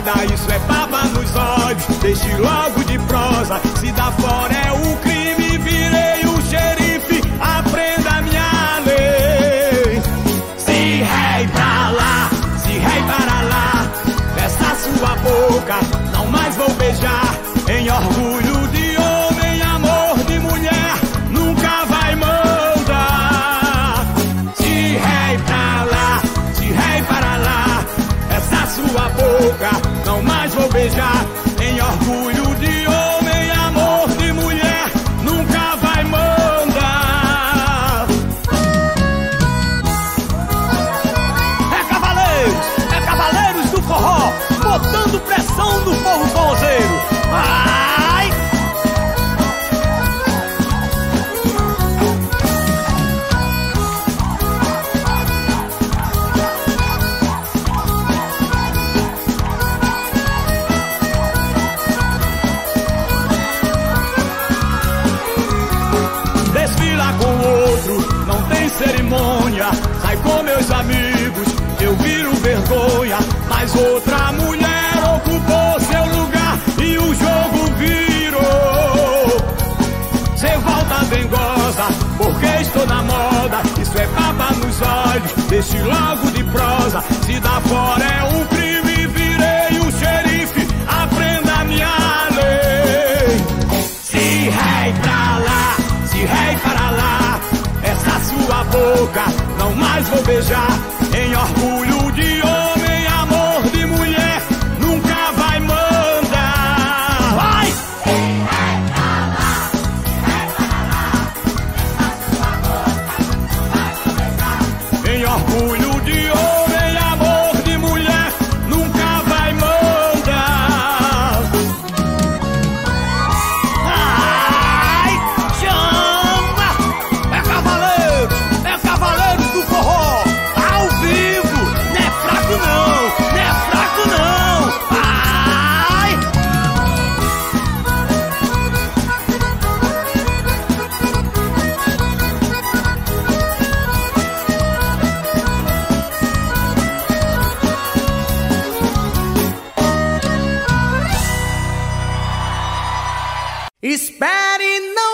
moda, isso é baba nos olhos. Deixe logo de prosa, se dá fora é o crime. Virei o xerife, aprenda a minha lei. Se rei pra lá, se rei para lá, essa sua boca não mais vou beijar. Em orgulho de homem, amor de mulher, nunca vai mandar. Se rei pra lá, se rei para lá, essa sua boca não mais vou beijar. Em orgulho de homem, amor de mulher, nunca vai mandar. É cavaleiros do forró, botando pressão no povo forrozeiro. Ai! Desfila com outro, não tem cerimônia. Sai com meus amigos, eu viro vergonha. Mas outra mulher ocupou seu lugar e o jogo virou. Cê volta dengosa, porque estou na moda. Isso é baba nos olhos, deixe logo de prosa. Se dá fora é um crime, virei o xerife, aprenda a minha lei. Se rei pra lá, se rei para lá, essa sua boca não mais vou beijar. Em orgulho de homem, amor de mulher, nunca vai mandar. Vai! Se rei pra lá, se rei para lá, essa sua boca não mais vou beijar. Em orgulho de homem, amor de mulher, nunca vai mandar. Ai, chama! É cavaleiro do forró, ao vivo, não é fraco não, não é fraco não. Ai! Espere e não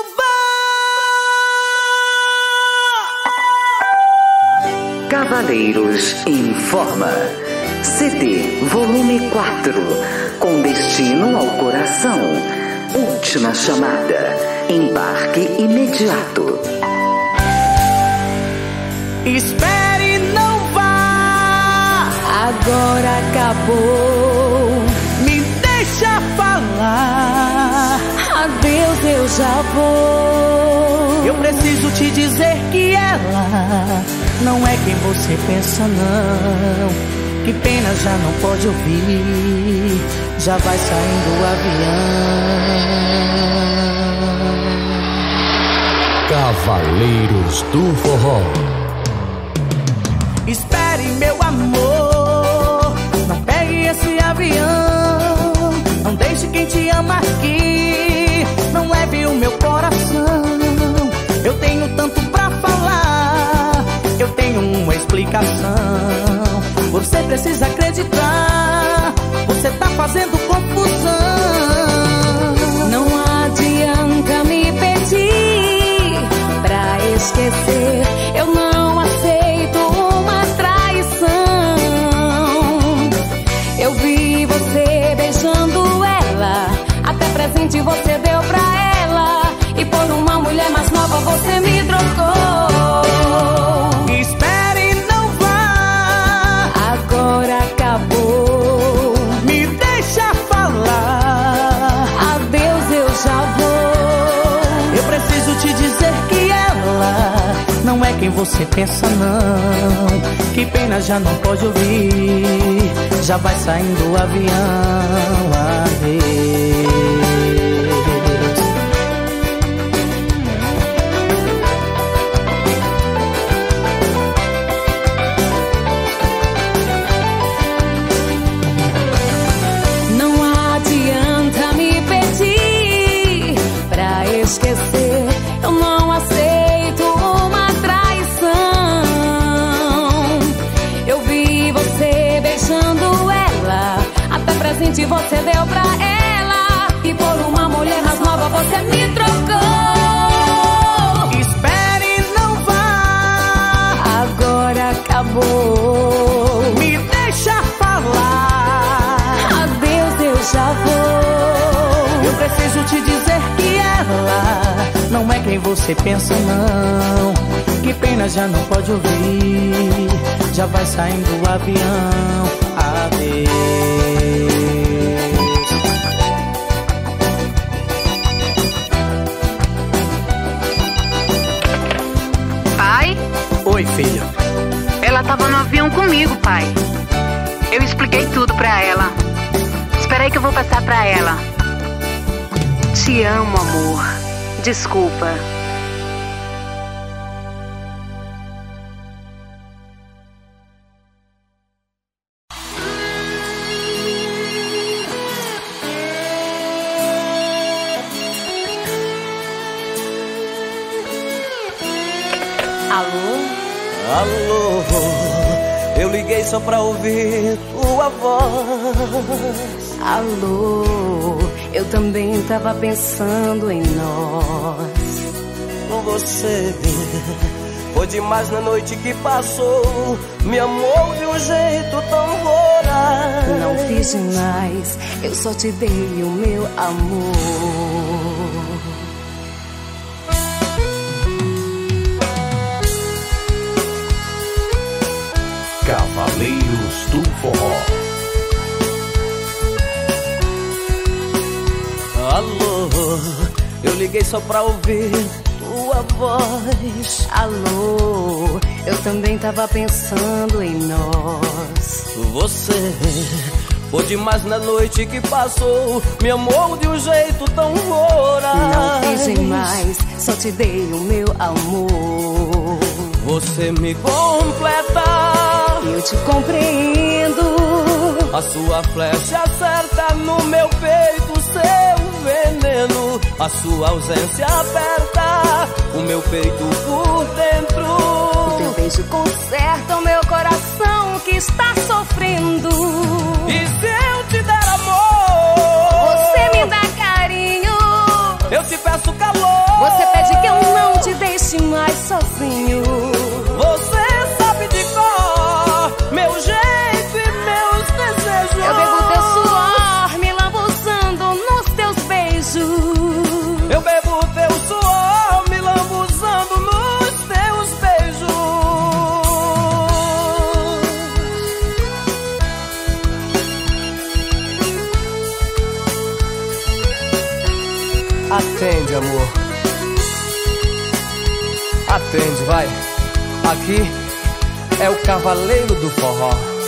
vá! Cavaleiros informa. CD volume 4. Com destino ao coração. Última chamada. Embarque imediato. Espere e não vá! Agora acabou. Me deixa falar. Adeus, eu já vou. Eu preciso te dizer que ela não é quem você pensa, não. Que pena, já não pode ouvir. Já vai saindo o avião. Cavaleiros do Forró. Espere, meu amor, não pegue esse avião. Não deixe quem te ama aqui, não leve o meu coração. Eu tenho tanto pra falar, eu tenho uma explicação. Você precisa acreditar, você tá fazendo confusão. Não adianta me pedir pra esquecer. Eu não aceito uma traição. Eu vi você beijando ela, até presente você deu pra ela. E por uma mulher mais nova você me trocou. Espere e não vá, Agora acabou. me deixa falar. Adeus, eu já vou. Eu preciso te dizer que ela não é quem você pensa, não. Que pena, já não pode ouvir. Já vai saindo o avião. Adeus. Não adianta me pedir pra esquecer. Eu não aceito uma traição. Eu vi você beijando ela, até presente presente você deu pra ela, e por uma mulher mais nova você me trocou. Espere, não vá, Agora acabou. me deixa falar. Adeus, eu já vou. Eu preciso te dizer que ela não é quem você pensa, não. Que pena, já não pode ouvir. Já vai saindo o avião. Adeus. Pai? Oi, filha. Ela tava no avião comigo, pai. Eu expliquei tudo pra ela. Espera aí que eu vou passar pra ela. Te amo, amor. Desculpa. Alô? Alô, eu liguei só pra ouvir tua voz. Alô, eu também tava pensando em nós. Você foi demais na noite que passou. Me amou de um jeito tão voraz. Não fiz demais, eu só te dei o meu amor. Cavaleiros do Forró. Alô, eu liguei só pra ouvir tua voz. Alô, eu também tava pensando em nós. Você foi demais na noite que passou. Me amou de um jeito tão voraz. Não fiz demais, só te dei o meu amor. Você me completa, Eu te compreendo. a sua flecha acerta no meu peito, seu veneno. A sua ausência aperta o meu peito por dentro. O teu beijo conserta o meu coração que está sofrendo. E se eu te der amor, Você me dá carinho. eu te peço calor. Você pede que eu não te deixe mais sozinho. Você sabe de cor meu jeito e meus desejos. Eu bebo teu suor, me lambuzando nos teus beijos. Eu bebo teu suor, me lambuzando nos teus beijos. Atende, amor. Atende, vai. Aqui é o Cavaleiro do Forró.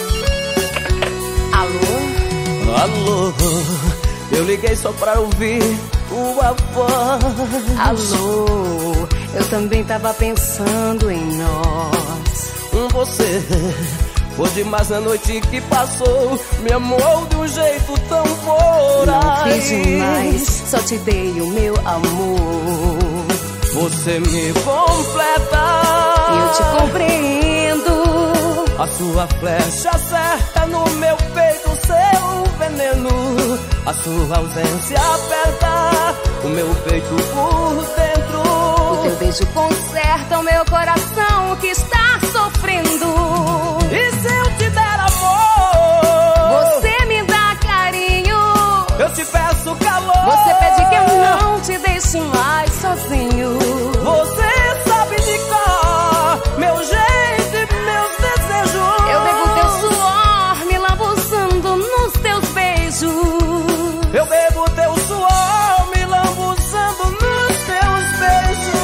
Alô? Alô, eu liguei só pra ouvir tua voz. Alô, eu também tava pensando em nós. Você foi demais na noite que passou. Me amou de um jeito tão voraz. Não fiz demais, só te dei o meu amor. Você me completa, Eu te compreendo. a sua flecha acerta no meu peito, seu veneno. A sua ausência aperta o meu peito por dentro. O teu beijo conserta o meu coração que está sofrendo. E se eu te der amor, Você me dá carinho. eu te peço calor. Você pede que eu não te deixe mais sozinho. Você sabe de cor meu jeito e meus desejos. Eu bebo teu suor, me lambuzando nos teus beijos. Eu bebo teu suor, me lambuzando nos teus beijos.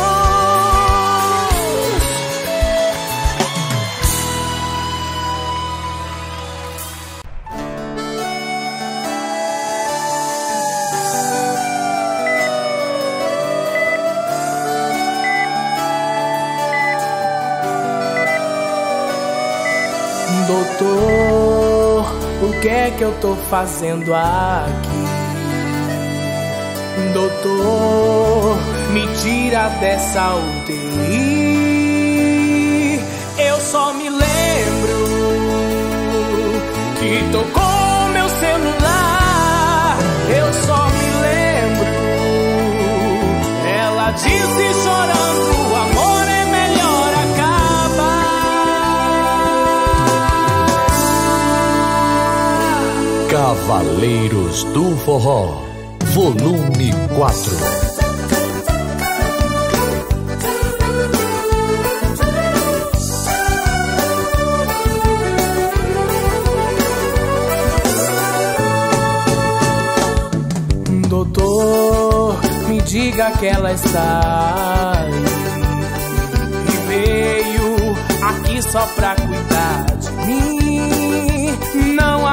Doutor, o que é que eu tô fazendo aqui? Doutor, me tira dessa UTI. Eu só me lembro que tocou meu celular Cavaleiros do Forró, volume 4. Doutor, me diga que ela está aí e veio aqui só pra cuidar de mim. Não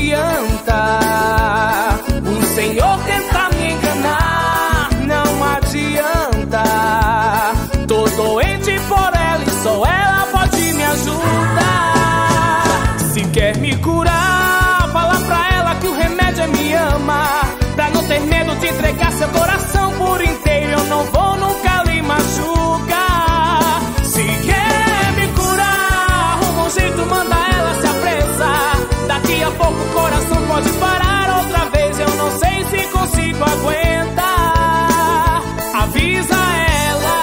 adianta o Senhor tentar me enganar, não adianta. Tô doente por ela e só ela pode me ajudar. Se quer me curar, fala pra ela que o remédio é me amar. Pra não ter medo de entregar seu coração por inteiro, eu não vou nunca lhe machucar. Se quer me curar, arruma um jeito, manda ela se apressar. Daqui a pouco o coração pode parar outra vez, eu não sei se consigo aguentar. Avisa ela.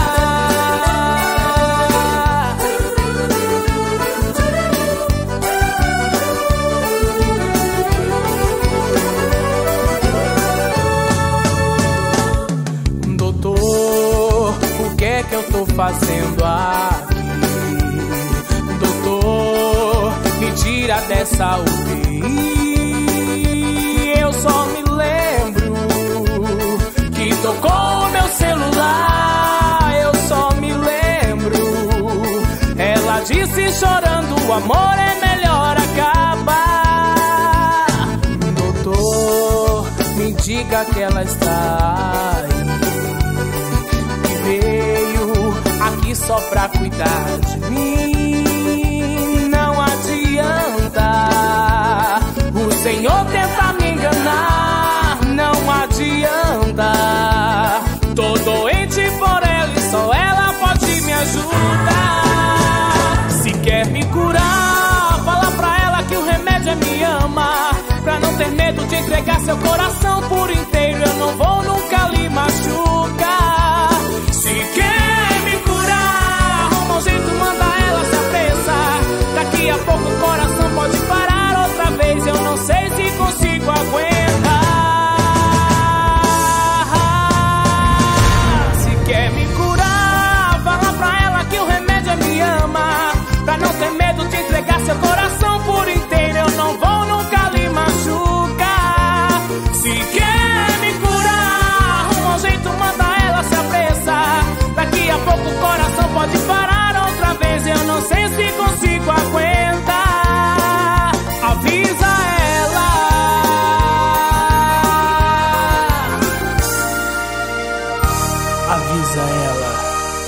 Que eu tô fazendo aqui? Doutor, me tira dessa UTI. Eu só me lembro que tocou meu celular. Eu só me lembro, ela disse chorando, o amor é melhor acabar. Doutor, me diga que ela está aí, veio aqui só pra cuidar de mim. Não adianta o Senhor tentar me enganar, não adianta. Tô doente por ela e só ela pode me ajudar. Se quer me curar, fala pra ela que o remédio é me amar. Pra não ter medo de entregar seu coração por inteiro, eu não vou nunca lhe machucar. Se quer me curar, arruma um jeito, manda ela se apressar. Daqui a pouco o coração pode parar outra vez, eu não sei se consigo aguentar. Se quer me curar, fala pra ela que o remédio é me amar. Pra não ter medo de entregar seu coração por inteiro, eu não vou nunca lhe machucar. Se quer me curar, arruma um jeito, manda ela se apressar. Daqui a pouco o coração pode parar outra vez, eu não sei se consigo aguentar. Avisa ela. Avisa ela.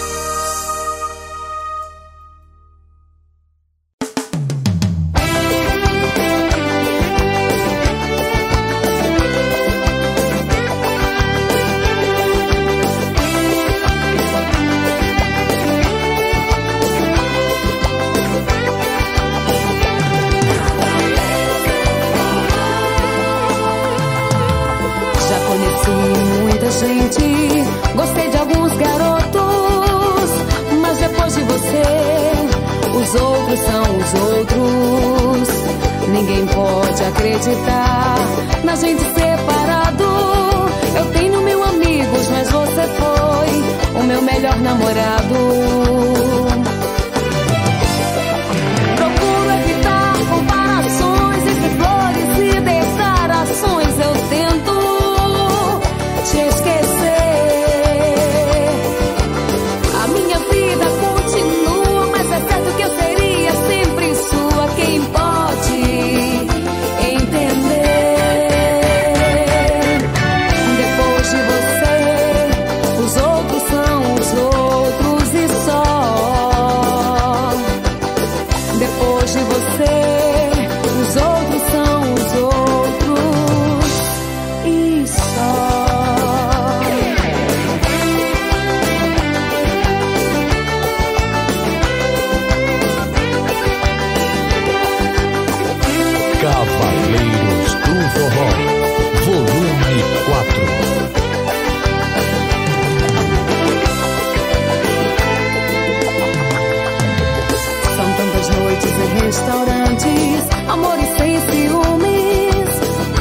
Gente, gostei de alguns garotos, mas depois de você, os outros são os outros. Ninguém pode acreditar na gente separado. Eu tenho 1000 amigos, mas você foi o meu melhor namorado. Procuro evitar comparações entre flores e declarações. Eu tento te esquecer. A minha vida continua, mas é certo que eu seria sempre sua. Quem pode entender? Depois de você, os outros são os outros e só. Depois de você, os outros são os outros e só. Cavaleiros do Forró, volume 4. São tantas noites em restaurantes, amores sem ciúmes,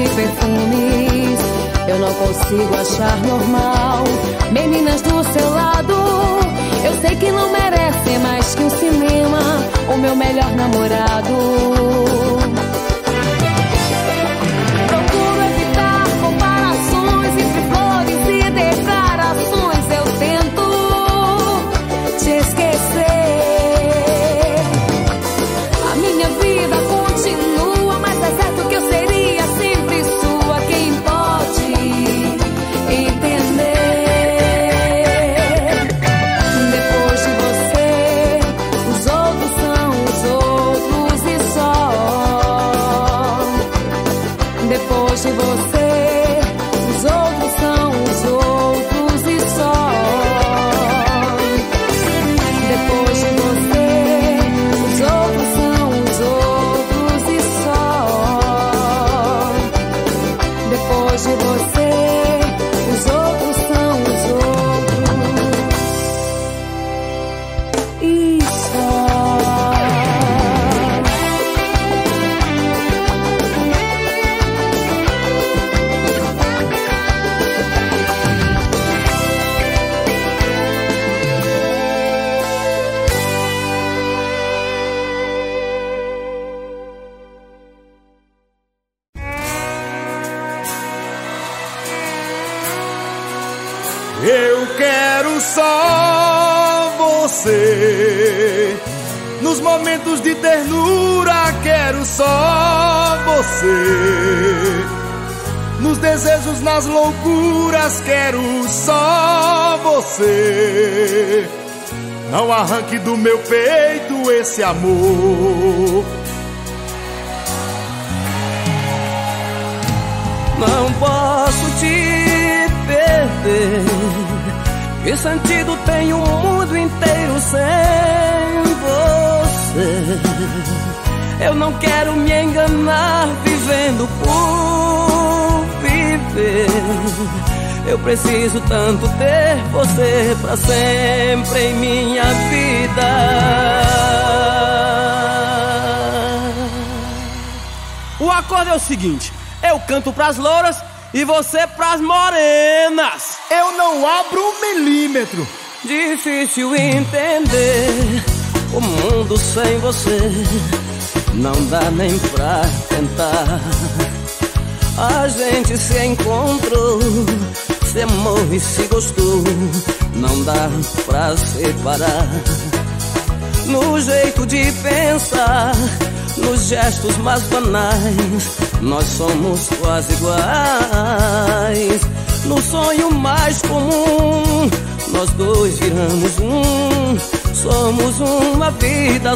de perfumes. Eu não consigo achar normal meninas do seu lado. Eu sei que não merecem mais que um cinema, o meu melhor namorado. Procuro evitar comparações entre flores e declarações. Eu tento te esquecer. A minha vida continua, mas é certo que eu seria sempre sua. Quem pode entender? Depois de você, os outros são os outros e só. Depois de você, os outros são os outros e só. Depois de você, os outros são os outros e só. Depois de você, os outros são os outros e só. Eu quero só você. Nos momentos de ternura, quero só você. Nos desejos, nas loucuras, quero só você. Não arranque do meu peito esse amor. Não posso te perder. Que sentido tem o mundo inteiro sem você? Eu não quero me enganar vivendo por viver. Eu preciso tanto ter você pra sempre em minha vida. O acordo é o seguinte: eu canto pras louras e você pras morenas. Eu não abro um milímetro. Difícil entender o mundo sem você. Não dá nem pra tentar. A gente se encontrou, se amou e se gostou. Não dá pra separar. No jeito de pensar, nos gestos mais banais, nós somos quase iguais. No sonho mais comum, nós dois viramos um. Somos uma vida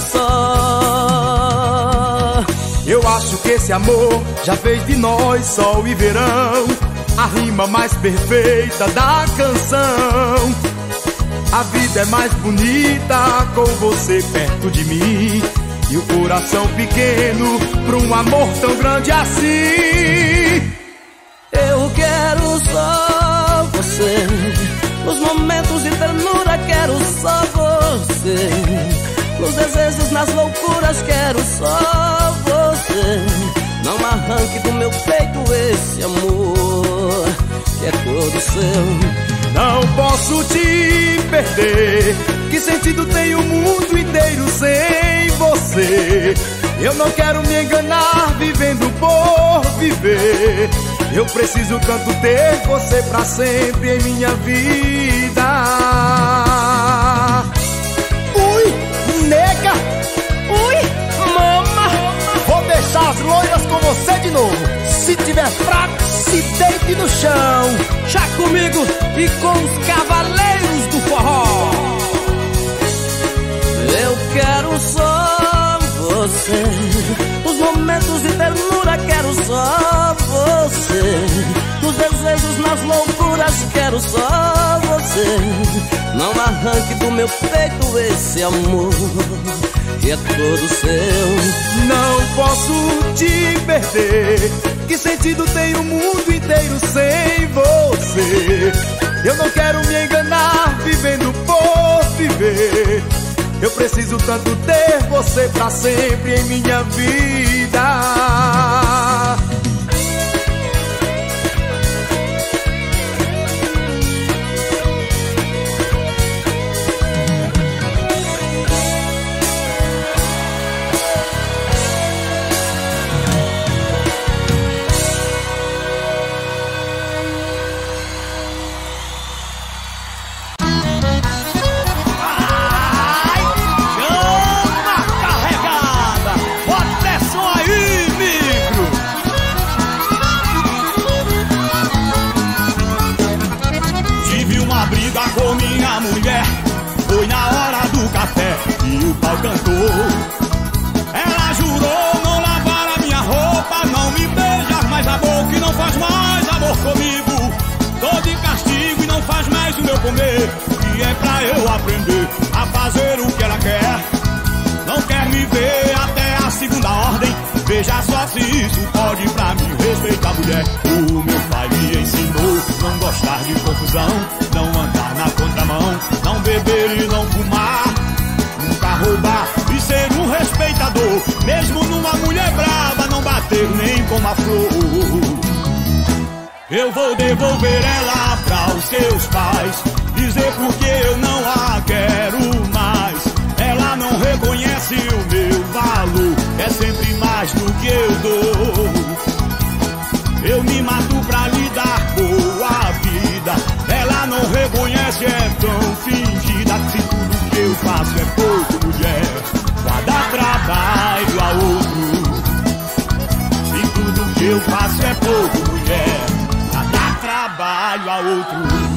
só. Eu acho que esse amor já fez de nós sol e verão, a rima mais perfeita da canção. A vida é mais bonita com você perto de mim, e o coração pequeno pra um amor tão grande assim. Eu quero só você. Nos momentos de ternura quero só você. Nos desejos, nas loucuras quero só você. Não arranque do meu peito esse amor que é todo seu. Não posso te perder. Que sentido tem o mundo inteiro sem você? Eu não quero me enganar vivendo por viver. Eu preciso tanto ter você pra sempre em minha vida. Ui, nega! Ui, mama! Vou deixar as loiras com você de novo. Se tiver fraco, se deite no chão. Já comigo e com os cavaleiros do forró. Eu quero só você. Nos momentos de ternura quero só você. Nos desejos, nas loucuras quero só você. Não arranque do meu peito esse amor que é todo seu. Não posso te perder. Que sentido tem o mundo inteiro sem você? Eu não quero me enganar vivendo por viver. Eu preciso tanto ter você pra sempre em minha vida. o pau cantou. Ela jurou não lavar a minha roupa, não me beijar mais a boca e não faz mais amor comigo. Tô de castigo e não faz mais o meu comer. E é pra eu aprender a fazer o que ela quer. Não quer me ver até a segunda ordem. Veja só se isso pode pra mim respeitar a mulher. O meu pai me ensinou não gostar de confusão, não andar na contramão, não beber e não fumar, nunca roubar e ser um respeitador. Mesmo numa mulher brava, não bater nem com uma flor. Eu vou devolver ela pra os seus pais, dizer porque eu não a quero mais. Ela não reconhece o meu valor, é sempre mais do que eu dou. Eu me mato pra lhe dar boa vida. Ela não reconhece, é tão fingida. Se tudo que eu faço é pouco, mulher, pra dar trabalho a outro. Se tudo que eu faço é pouco, mulher, pra dar trabalho a outro.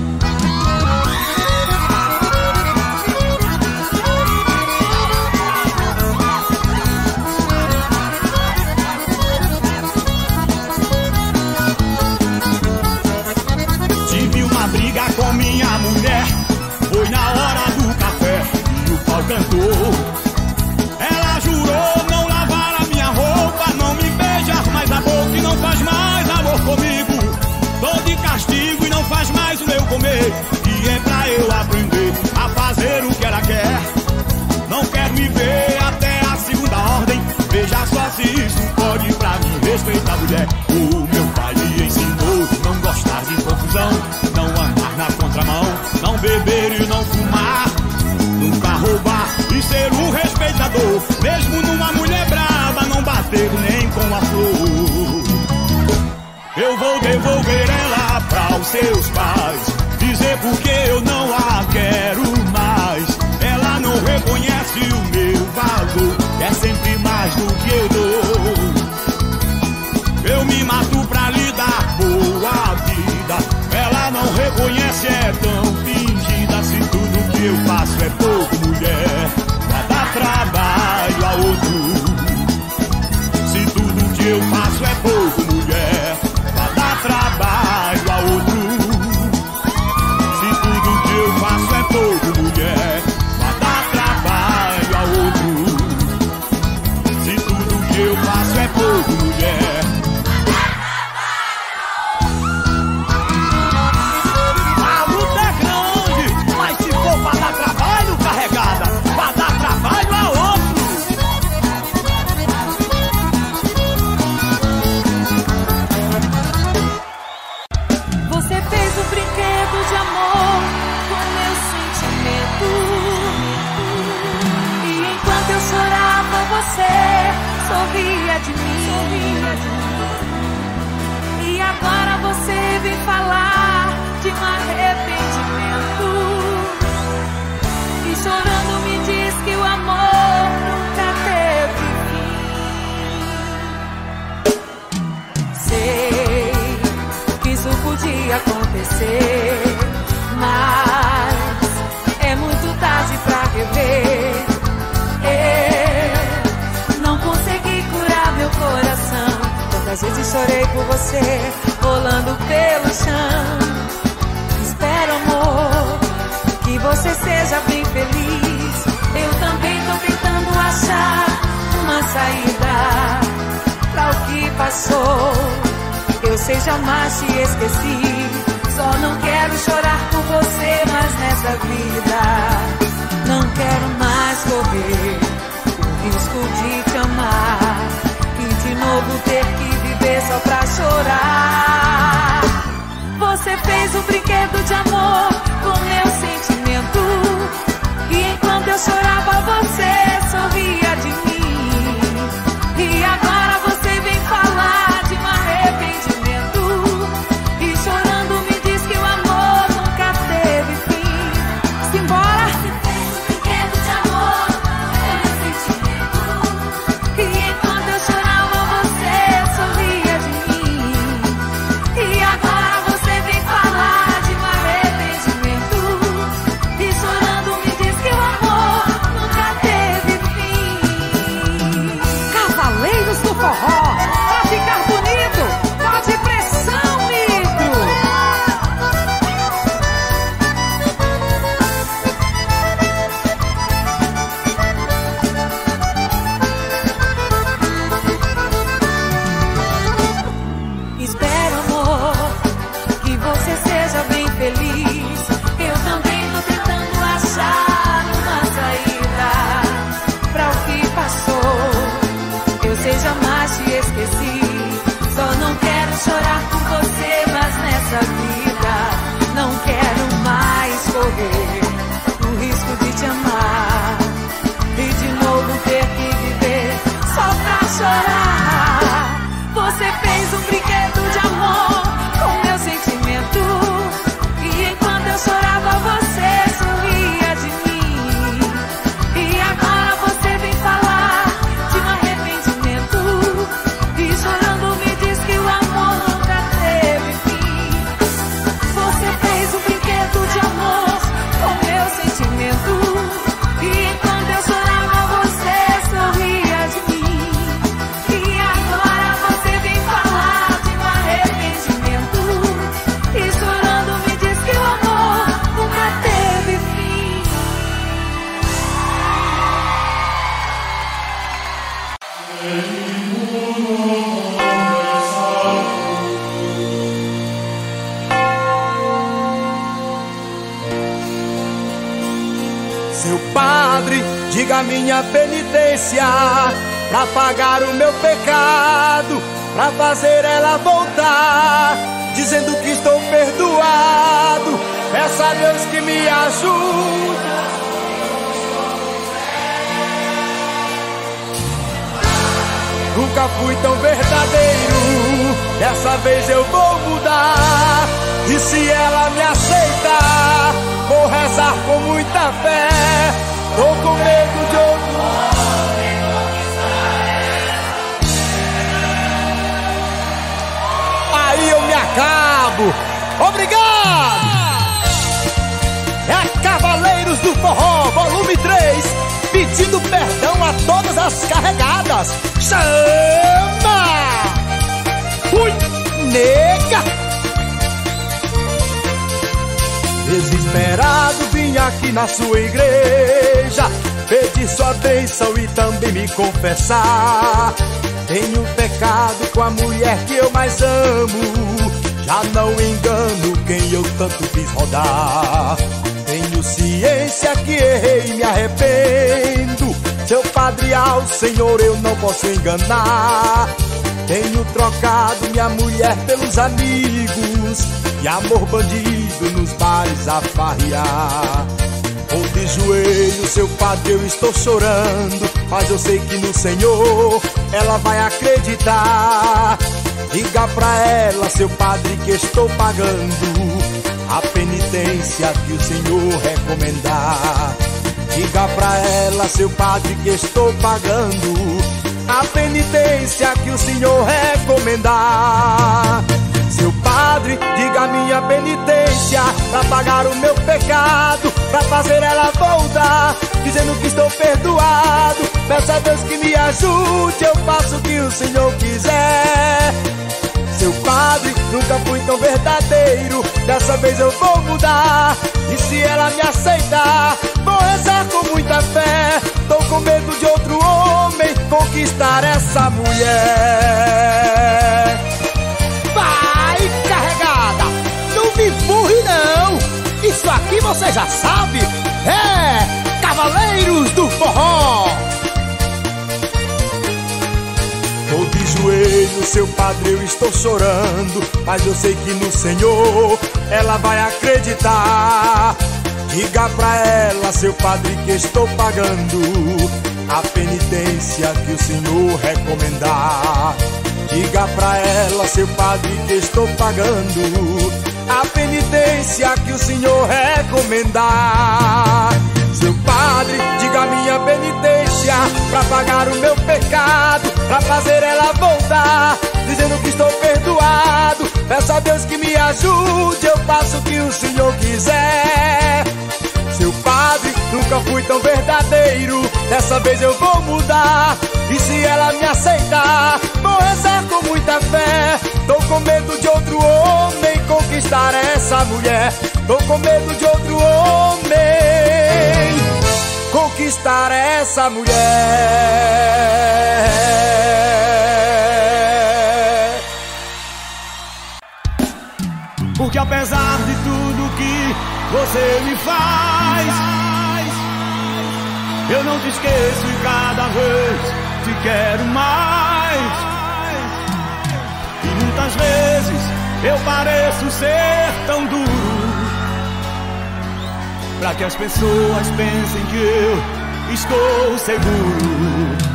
Com minha mulher, foi na hora do café e o pau cantou. Ela jurou não lavar a minha roupa, não me beijar mais a boca e não faz mais amor comigo. Tô de castigo e não faz mais o meu comer. E é pra eu aprender a fazer o que ela quer. Não quer me ver até a segunda ordem. Veja só se isso pode pra mim respeitar a mulher. O meu pai me ensinou não gostar de confusão, não andar na contramão, não beber e não fumar, nunca roubar e ser um respeitador. Mesmo numa mulher brava, não bater nem com a flor. Eu vou devolver ela pra os seus pais, dizer porque eu não a quero mais. Ela não reconhece o meu valor, é sempre mais do que eu dou. Eu me mato pra lhe dar boa vida. Ela não reconhece, é tão fingida. Se tudo que eu faço é pouco, mulher, pra dar trabalho a outro. Se tudo que eu faço é pouco, mulher, pra dar trabalho a outro. Se tudo que eu faço é pouco, mulher, pra dar trabalho a outro. Se tudo que eu faço é pouco, mulher. Sorria de mim. E agora você vem falar de um arrependimento. E chorando me diz que o amor nunca teve fim. Sei que isso podia acontecer, mas é muito tarde pra rever. Não consegui curar meu coração. Quantas vezes chorei por você, rolando pelo chão. Espero, amor, que você seja bem feliz. Eu também tô tentando achar uma saída pra o que passou. Eu sei, jamais te esqueci. Só não quero chorar por você mais nessa vida. Não quero mais correr risco de te amar e de novo ter que viver só pra chorar. Você fez um brinquedo de amor com meu sentimento, e enquanto eu chorava você sorria de mim. E agora você vem falar de um arrependimento, e chorando me diz que o amor nunca teve fim. Simbora! chorar por você, mas nessa vida não quero mais correr o risco de te amar e de novo ter que viver só pra chorar. Você fez um brinquedo de amor com meu sentimento, e enquanto eu chorava você sorria de mim. E agora você vem falar de um arrependimento e chorando me diz que o amor nunca teve fim. Você fez um brinquedo de amor com meu sentimento, e enquanto eu chorava você sorria de mim. E agora você vem falar de um arrependimento e chorando me diz que o amor nunca teve fim. Seu padre, diga a minha penitência pra pagar o meu pecado, pra fazer ela voltar, dizendo que estou perdoado. Peça a Deus que me ajude. Nunca fui tão verdadeiro, dessa vez eu vou mudar. E se ela me aceitar, vou rezar com muita fé. Tô com medo de outro homem conquistar ela. Aí eu me acabo. Obrigado! É Cavaleiros do Forró, volume 3, pedindo perdão a todas as carregadas. Chama! Fui, nega! Desesperado vim aqui na sua igreja pedir sua bênção e também me confessar. Tenho pecado com a mulher que eu mais amo, já não engano quem eu tanto fiz rodar. Tenho ciência que errei e me arrependo. Seu padre, ao Senhor eu não posso enganar. Tenho trocado minha mulher pelos amigos e amor bandido nos bares a farrear. Ou de joelho, seu padre, eu estou chorando, mas eu sei que no Senhor ela vai acreditar. Diga pra ela, seu padre, que estou pagando a penitência que o Senhor recomendar. Diga pra ela, seu padre, que estou pagando a penitência que o Senhor recomendar. Seu padre, diga a minha penitência pra pagar o meu pecado, pra fazer ela voltar, dizendo que estou perdoado. Peça a Deus que me ajude, eu faço o que o Senhor quiser. Seu padre, nunca fui tão verdadeiro, dessa vez eu vou mudar. E se ela me aceitar, vou rezar com muita fé. Tô com medo de outro homem conquistar essa mulher. Vai, carregada, não me empurre não. Isso aqui você já sabe, é Cavaleiros do Forró. Tô de joelho, seu padre, eu estou chorando, mas eu sei que no Senhor ela vai acreditar. Diga pra ela, seu padre, que estou pagando a penitência que o Senhor recomendar. Diga pra ela, seu padre, que estou pagando a penitência que o Senhor recomendar. Seu padre, diga a minha penitência pra pagar o meu pecado, pra fazer ela voltar, dizendo que estou perdoado. Peça a Deus que me ajude, eu faço o que o Senhor quiser. Seu padre, nunca fui tão verdadeiro, dessa vez eu vou mudar. E se ela me aceitar, vou rezar com muita fé. Tô com medo de outro homem conquistar essa mulher. Tô com medo de outro homem conquistar essa mulher. Porque apesar de tudo que você me faz, eu não te esqueço e cada vez te quero mais. E muitas vezes eu pareço ser tão duro, pra que as pessoas pensem que eu estou seguro.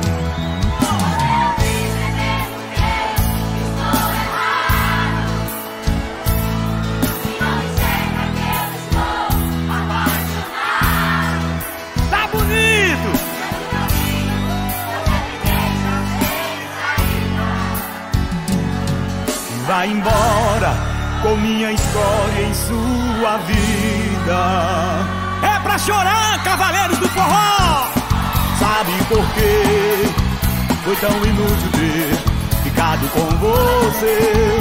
Vai embora com minha história em sua vida. É pra chorar, cavaleiros do forró. Sabe por quê? Foi tão inútil ter ficado com você.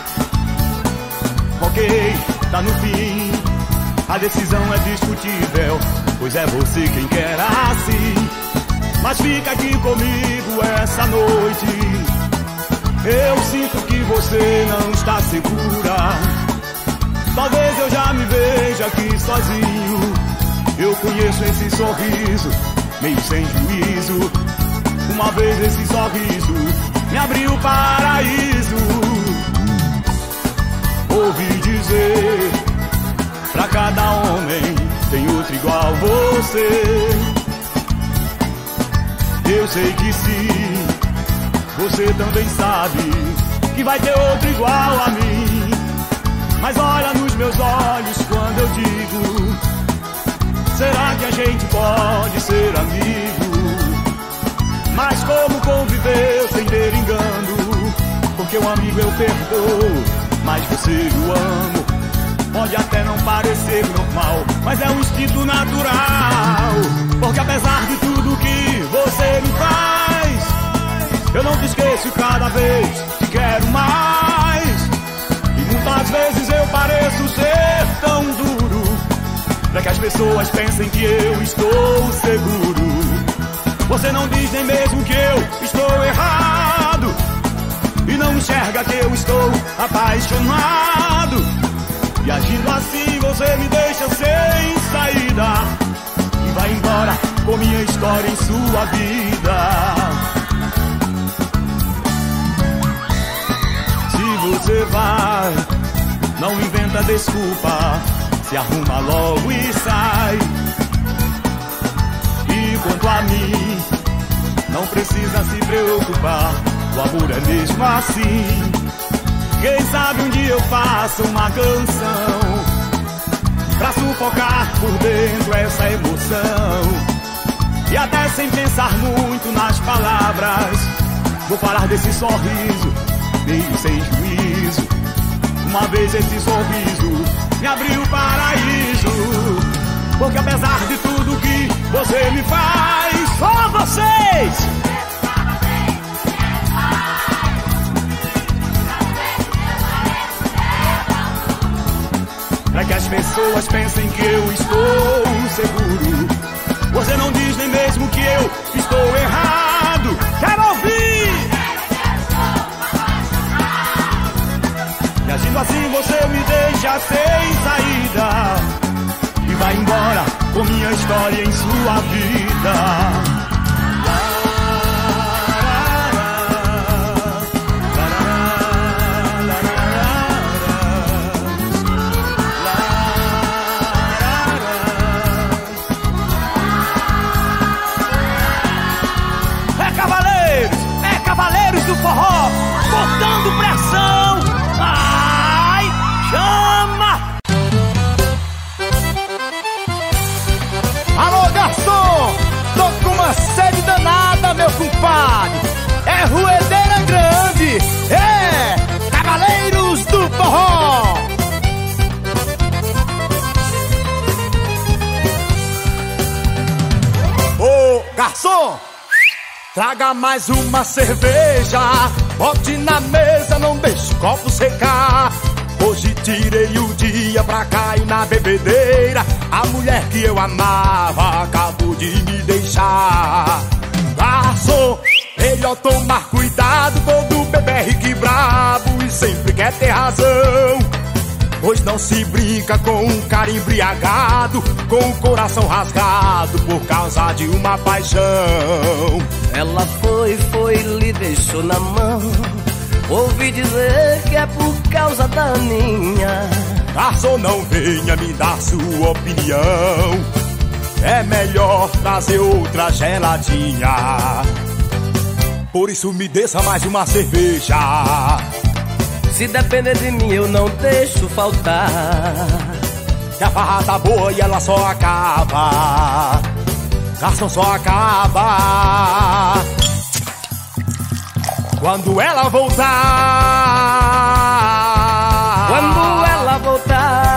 Ok, tá no fim, a decisão é discutível, pois é você quem quer assim. Mas fica aqui comigo essa noite. Eu sinto que você não está segura. Talvez eu já me veja aqui sozinho. Eu conheço esse sorriso, meio sem juízo. Uma vez esse sorriso me abriu o paraíso. Ouvi dizer, pra cada homem tem outro igual você. Eu sei que sim, você também sabe que vai ter outro igual a mim. Mas olha nos meus olhos quando eu digo: será que a gente pode ser amigo? Mas como conviver sem ter engano? Porque o amigo eu perdoo, mas você eu amo. Pode até não parecer normal, mas é um instinto natural. Porque apesar de tudo que você me faz, eu não te esqueço, cada vez te quero mais. E muitas vezes eu pareço ser tão duro, pra que as pessoas pensem que eu estou seguro. Você não diz nem mesmo que eu estou errado, e não enxerga que eu estou apaixonado. E agindo assim você me deixa sem saída, e vai embora com minha história em sua vida. Você vai, não inventa desculpa, se arruma logo e sai. E quanto a mim, não precisa se preocupar, o amor é mesmo assim. Quem sabe um dia eu faço uma canção pra sufocar por dentro essa emoção. E até sem pensar muito nas palavras, vou falar desse sorriso meio sem juízo. Uma vez esse sorriso me abriu o paraíso. Porque apesar de tudo que você me faz, só vocês! Pra que as pessoas pensem que eu estou seguro, você não diz nem mesmo que eu estou errado. Quero ouvir! E agindo assim você me deixa sem saída, e vai embora com minha história em sua vida. Cavaleiros do forró, botando pressão. Ai, chama! Alô, garçom! Tô com uma sede danada, meu compadre. É Ruedeira Grande. É, Cavaleiros do forró. Ô, garçom! Traga mais uma cerveja, bote na mesa, não deixe o copo secar. Hoje tirei o dia pra cair na bebedeira. A mulher que eu amava acabou de me deixar. Garçom, melhor tomar cuidado, todo bebê é rico e brabo e sempre quer ter razão. Pois não se brinca com um cara embriagado, com o coração rasgado por causa de uma paixão. Ela foi, lhe deixou na mão Ouvi dizer que é por causa da minha. Garçom, não venha me dar sua opinião. É melhor trazer outra geladinha. Por isso me desça mais uma cerveja. Se depender de mim eu não deixo faltar. Que a farra tá boa e ela só acaba. Garçom, só acaba quando ela voltar. Quando ela voltar.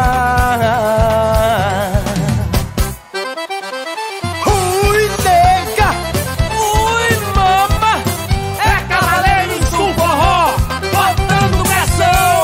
Ui, nega! Ui, mama! É Cavaleiros do Forró, botando pressão.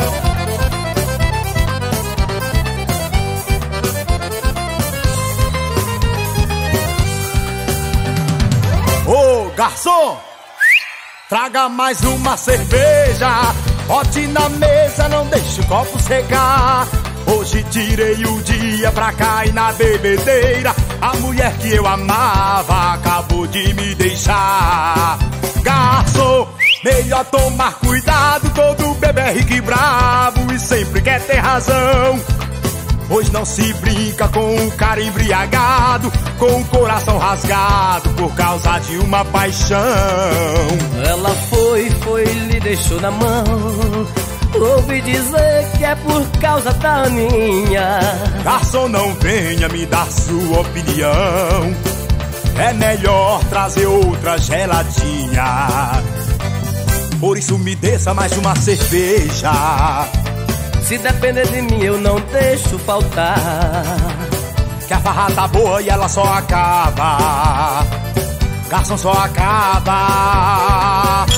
Ô, garçom! Traga mais uma cerveja. Bote na mesa, não deixe o copo secar. Hoje tirei o dia pra cair na bebedeira. A mulher que eu amava acabou de me deixar. Garçom, melhor tomar cuidado. Todo bebê é rico e bravo e sempre quer ter razão. Pois não se brinca com um cara embriagado, com o coração rasgado por causa de uma paixão. Ela foi, lhe deixou na mão. Ouvi dizer que é por causa da minha. Garçom, não venha me dar sua opinião. É melhor trazer outra geladinha. Por isso me desça mais uma cerveja. Se depender de mim eu não deixo faltar. Que a farra tá boa e ela só acaba. Garçom, só acaba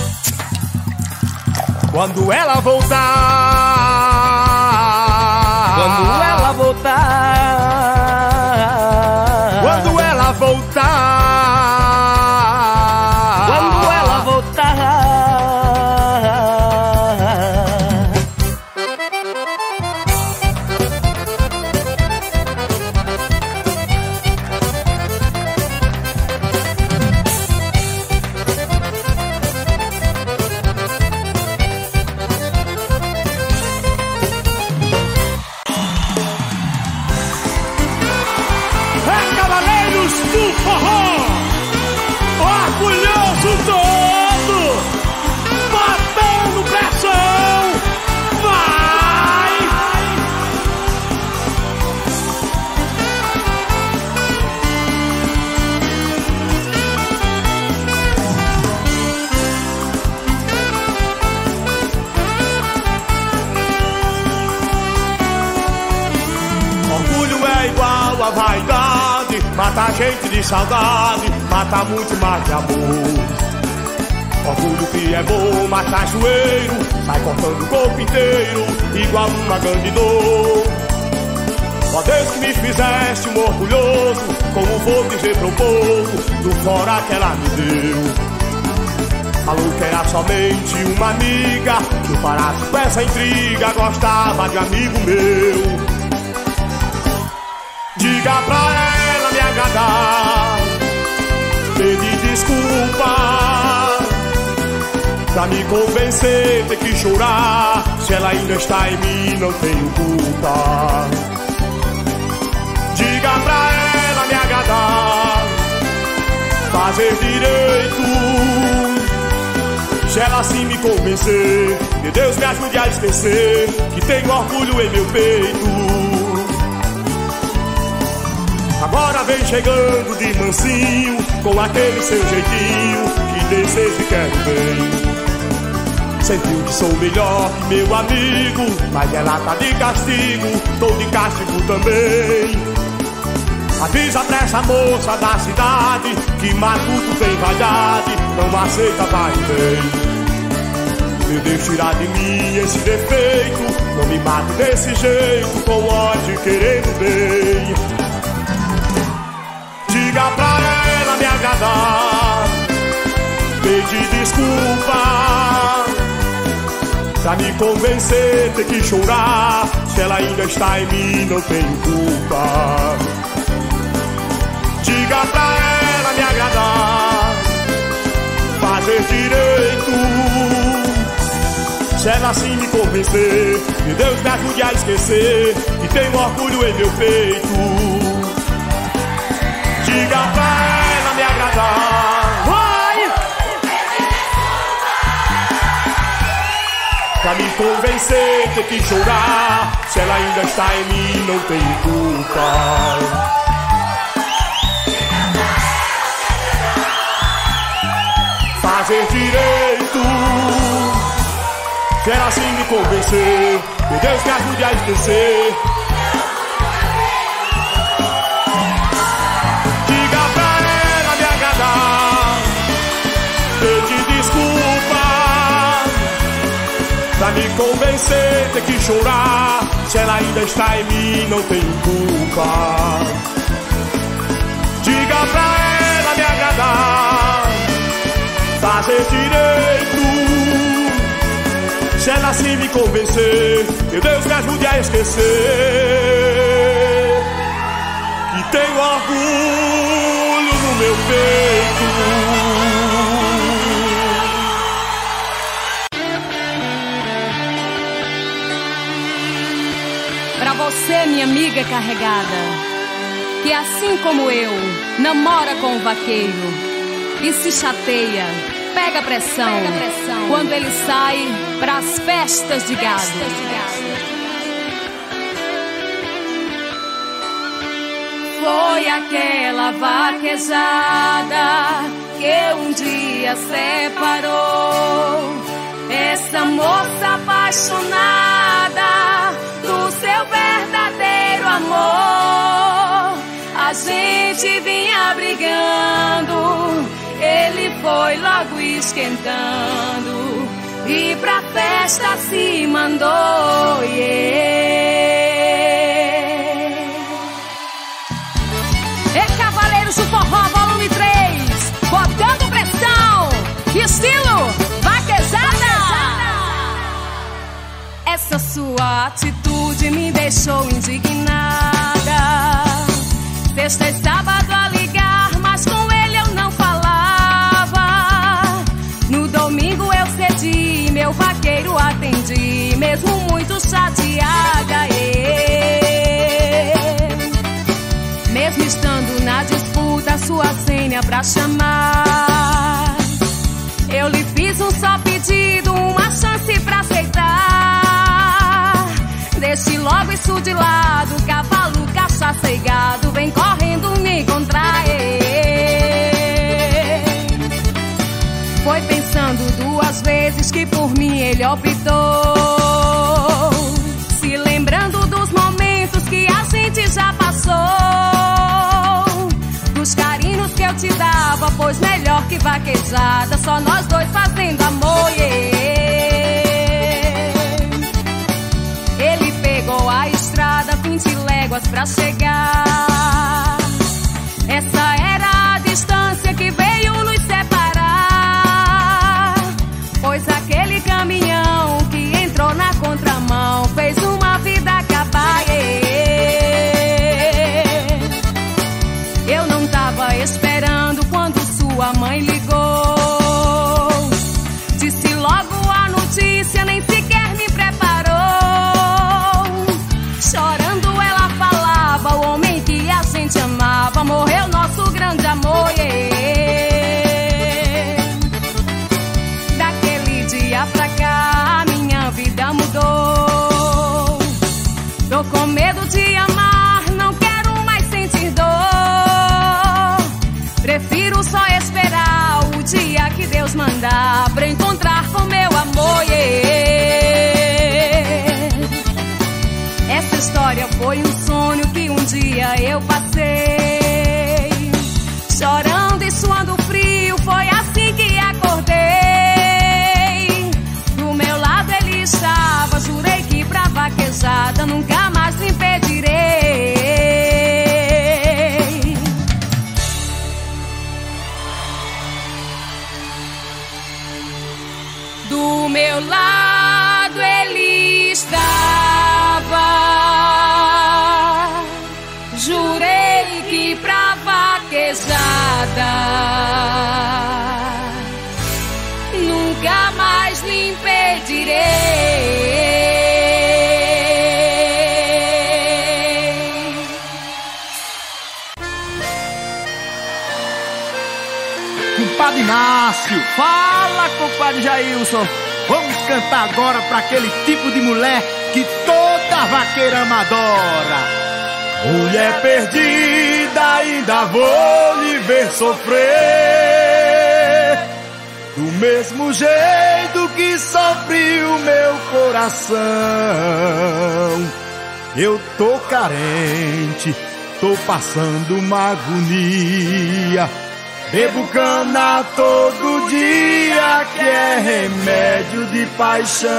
quando ela voltar. Quando ela voltar. Quando ela voltar. Quando ela voltar. Do forró, orgulhoso todo, botando pressão, vai! Orgulho é igual a vaidade, mata a gente de saudade, mata muito mais de amor. Orgulho que é bom, mas cachoeiro, sai cortando o corpo inteiro, igual uma grande dor. Ó Deus que me fizeste um orgulhoso, como vou dizer pro povo, do fora que ela me deu. Falou que era somente uma amiga, que o paraço com essa intriga gostava de amigo meu. Diga pra ela me agradar, pedir desculpa, pra me convencer tem que chorar. Se ela ainda está em mim não tenho culpa. Diga pra ela me agradar, fazer direito. Se ela assim me convencer, que Deus me ajude a esquecer que tenho orgulho em meu peito. Agora vem chegando de mansinho, com aquele seu jeitinho, que desejo e quero bem. Sentiu que sou melhor que meu amigo, mas ela tá de castigo, tô de castigo também. Avisa pra essa moça da cidade, que matuto tem vaidade, não aceita vai e vem. Meu Deus, tirar de mim esse defeito, não me mate desse jeito, com ódio e querendo bem. Diga pra ela me agradar, pedir desculpa, pra me convencer tem que chorar. Se ela ainda está em mim não tenho culpa. Diga pra ela me agradar, fazer direito. Se ela assim me convencer, que Deus me ajude a esquecer que tenho orgulho em meu peito. Diga pra ela me agradar, vai! Pra me convencer tem que chorar. Se ela ainda está em mim, não tenho culpa. Fazer direito. Se ela assim me convencer, que Deus me ajude a esquecer. Diga pra ela me agradar, pedir desculpa. Pra me convencer tem que chorar. Se ela ainda está em mim, não tenho culpa. Diga pra ela me agradar, fazer direito. Se ela assim me convencer, meu Deus me ajude a esquecer que tenho orgulho no meu peito. Pra você, minha amiga carregada, que assim como eu, namora com o vaqueiro e se chateia, pega pressão quando ele sai pras festas de gado. Foi aquela vaquejada que um dia separou essa moça apaixonada do seu verdadeiro amor. A gente vinha brigando, ele foi logo esquentando e pra festa se mandou, E Cavaleiros do Forró, volume 3, botando pressão, estilo vaquejada. Essa sua atitude me deixou indignada. Sexta e sábado a ligar, mas com ele eu não falava. No domingo eu cedi, meu vaqueiro atendi, mesmo muito chateada. Mesmo estando na disputa, sua senha pra chamar, eu lhe fiz um só pedido, uma chance pra aceitar. Deixe logo isso de lado, cavalo, cachaça e gado, vem correndo me encontrar. Foi pensando duas vezes que por mim ele optou, se lembrando dos momentos que a gente já passou, dos carinhos que eu te dava, pois melhor que vaquejada, só nós dois fazendo amor. Ele pegou a estrada, 20 léguas pra chegar. Essa era a distância que veio nos separar, pois aquele caminhão que entrou na contramão fez uma vida acabar. Eu não tava esperando quando sua mãe ligou, disse logo a notícia, nem sequer me preparou. Chorando ela falava, o homem que a gente amava morreu, nosso grande amor. Daquele dia pra cá a minha vida mudou. Tô com medo de amar, não quero mais sentir dor. Prefiro só esperar o dia que Deus mandar pra encontrar com meu amor. Essa história foi um sonho que um dia eu passei, chorando e suando frio, foi assim que acordei. Do meu lado ele estava, jurei que pra vaquejada nunca mais me impedirei. Do meu lado ele estava, jurei que pra vaquejada nunca mais lhe impedirei. compadre Inácio. Fala, compadre Jailson. Vamos cantar agora pra aquele tipo de mulher que toda vaqueirama adora. Mulher perdida, ainda vou lhe ver sofrer, do mesmo jeito que sofre o meu coração. Eu tô carente, tô passando uma agonia, bebo cana todo dia, que é remédio de paixão.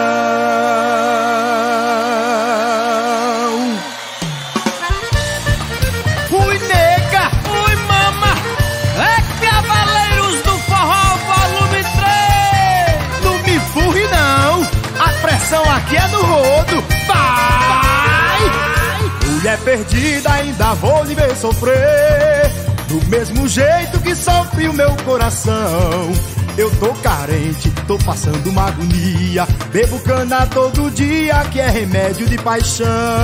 Fui nega, fui mama, é Cavaleiros do Forró, volume 3. Não me furre não, a pressão aqui é no rodo. Vai! Mulher perdida, ainda vou lhe ver sofrer, do mesmo jeito que sofre o meu coração. Eu tô carente, tô passando uma agonia, bebo cana todo dia, que é remédio de paixão.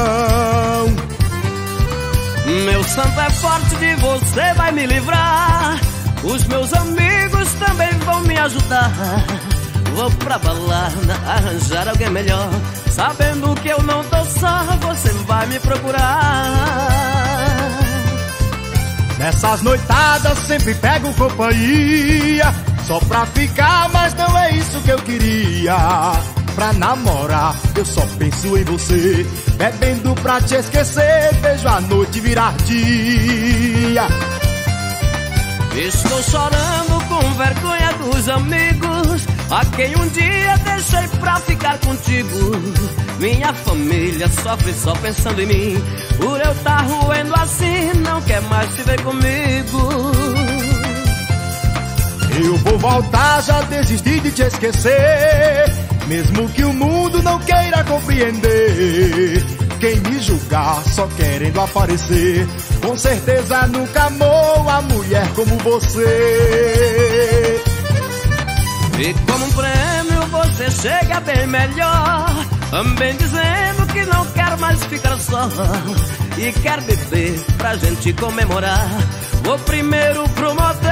Meu santo é forte, de você vai me livrar. Os meus amigos também vão me ajudar. Vou pra balada, arranjar alguém melhor, sabendo que eu não tô só, você vai me procurar. Nessas noitadas sempre pego companhia, só pra ficar, mas não é isso que eu queria. Pra namorar, eu só penso em você, bebendo pra te esquecer, vejo a noite virar dia. Estou chorando com vergonha dos amigos, a quem um dia deixei pra ficar contigo. Minha família sofre só pensando em mim, por eu tá roendo assim, não quer mais te ver comigo. Eu vou voltar, já desisti de te esquecer, mesmo que o mundo não queira compreender. Quem me julgar só querendo aparecer, com certeza nunca amou a mulher como você. E como um prêmio você chega bem melhor, também dizendo que não quer mais ficar só, e quer beber pra gente comemorar. Vou primeiro pro motel,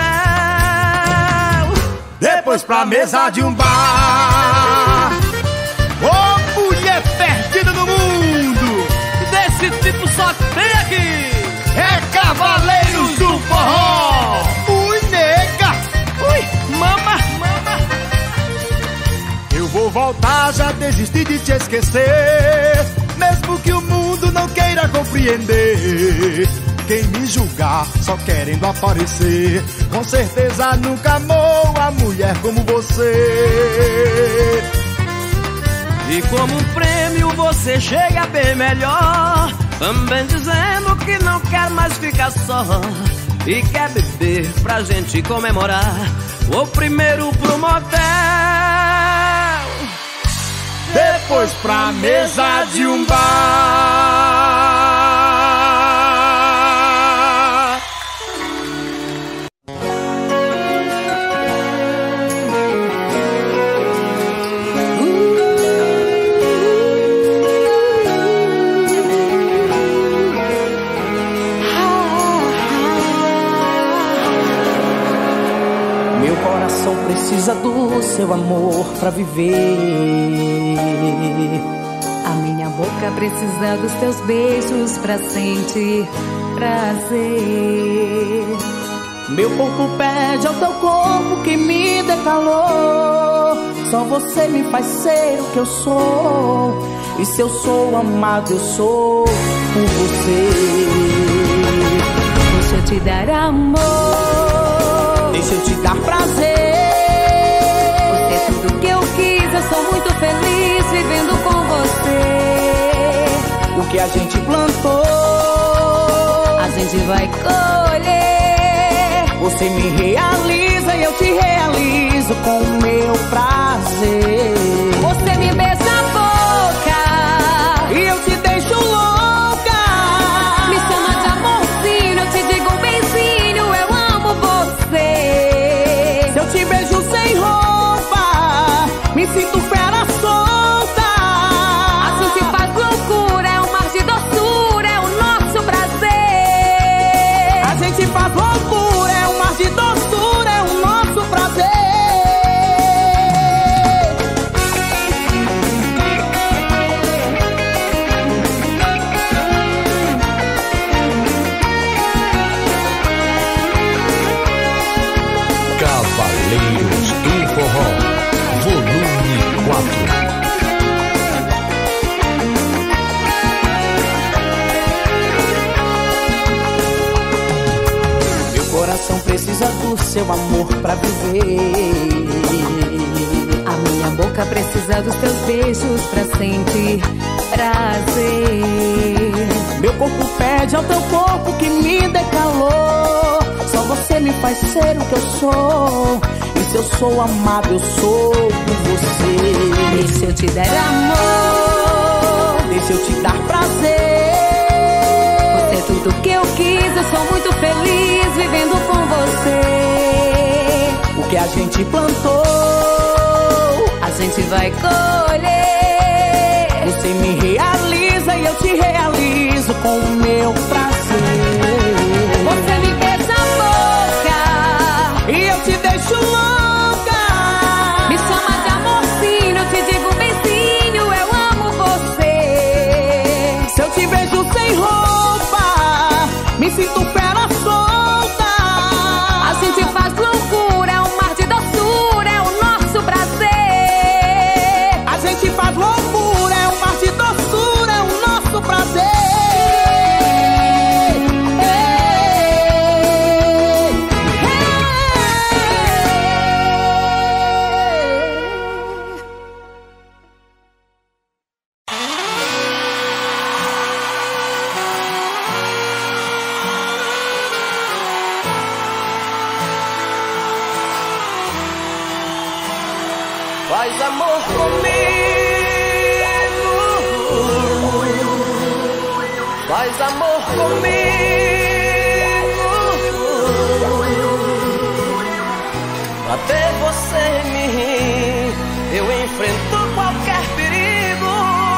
depois pra mesa de um bar. Ô mulher perdida no mundo, desse tipo só tem aqui. É Cavaleiros do Forró. Ui, nega, ui, mama, mama. Eu vou voltar, já desisti de te esquecer, mesmo que o mundo não queira compreender. Quem me julgar só querendo aparecer, com certeza nunca amou a mulher como você. E como um prêmio você chega bem melhor, também dizendo que não quer mais ficar só, e quer beber pra gente comemorar. Vou primeiro pro motel, depois pra mesa de um bar. Precisa do seu amor pra viver. A minha boca precisa dos teus beijos pra sentir prazer. Meu corpo pede ao teu corpo que me dê calor. Só você me faz ser o que eu sou, e se eu sou amado, eu sou por você. Deixa eu te dar amor, deixa eu te dar prazer. Tudo que eu quis, eu sou muito feliz vivendo com você. O que a gente plantou, a gente vai colher. Você me realiza e eu te realizo com o meu prazer. Você me beija a boca e eu te deixo louca. Me chama de amorzinho, eu te digo benzinho, eu amo você. Se eu te beijo sem roupa, me sinto fera solta. A gente faz loucura, é um mar de doçura, é o nosso prazer. A gente faz loucura, é um mar de doçura, é o Cavaleiros do Forró, volume 4. Coração precisa do seu amor pra viver. A minha boca precisa dos teus beijos pra sentir prazer. Meu corpo pede ao teu corpo que me dê calor. Só você me faz ser o que eu sou. E se eu sou amado, eu sou por você. Deixa eu te dar amor, deixa eu te dar prazer. Você é tudo que eu quis, eu sou muito feliz vivendo com você. O que a gente plantou, a gente vai colher. Você me realiza e eu te realizo com o meu prazer. Você me beija a boca e eu te deixo louca. Me chama de amorzinho, eu te digo benzinho, eu amo você. Se eu te vejo sem roupa, me sinto fera solta. A gente faz loucura, é um mar de doçura, é o nosso prazer. A gente faz loucura, é um mar de doçura, é o nosso prazer. Faz amor comigo, faz amor comigo. Pra ter você em mim, eu enfrento qualquer perigo.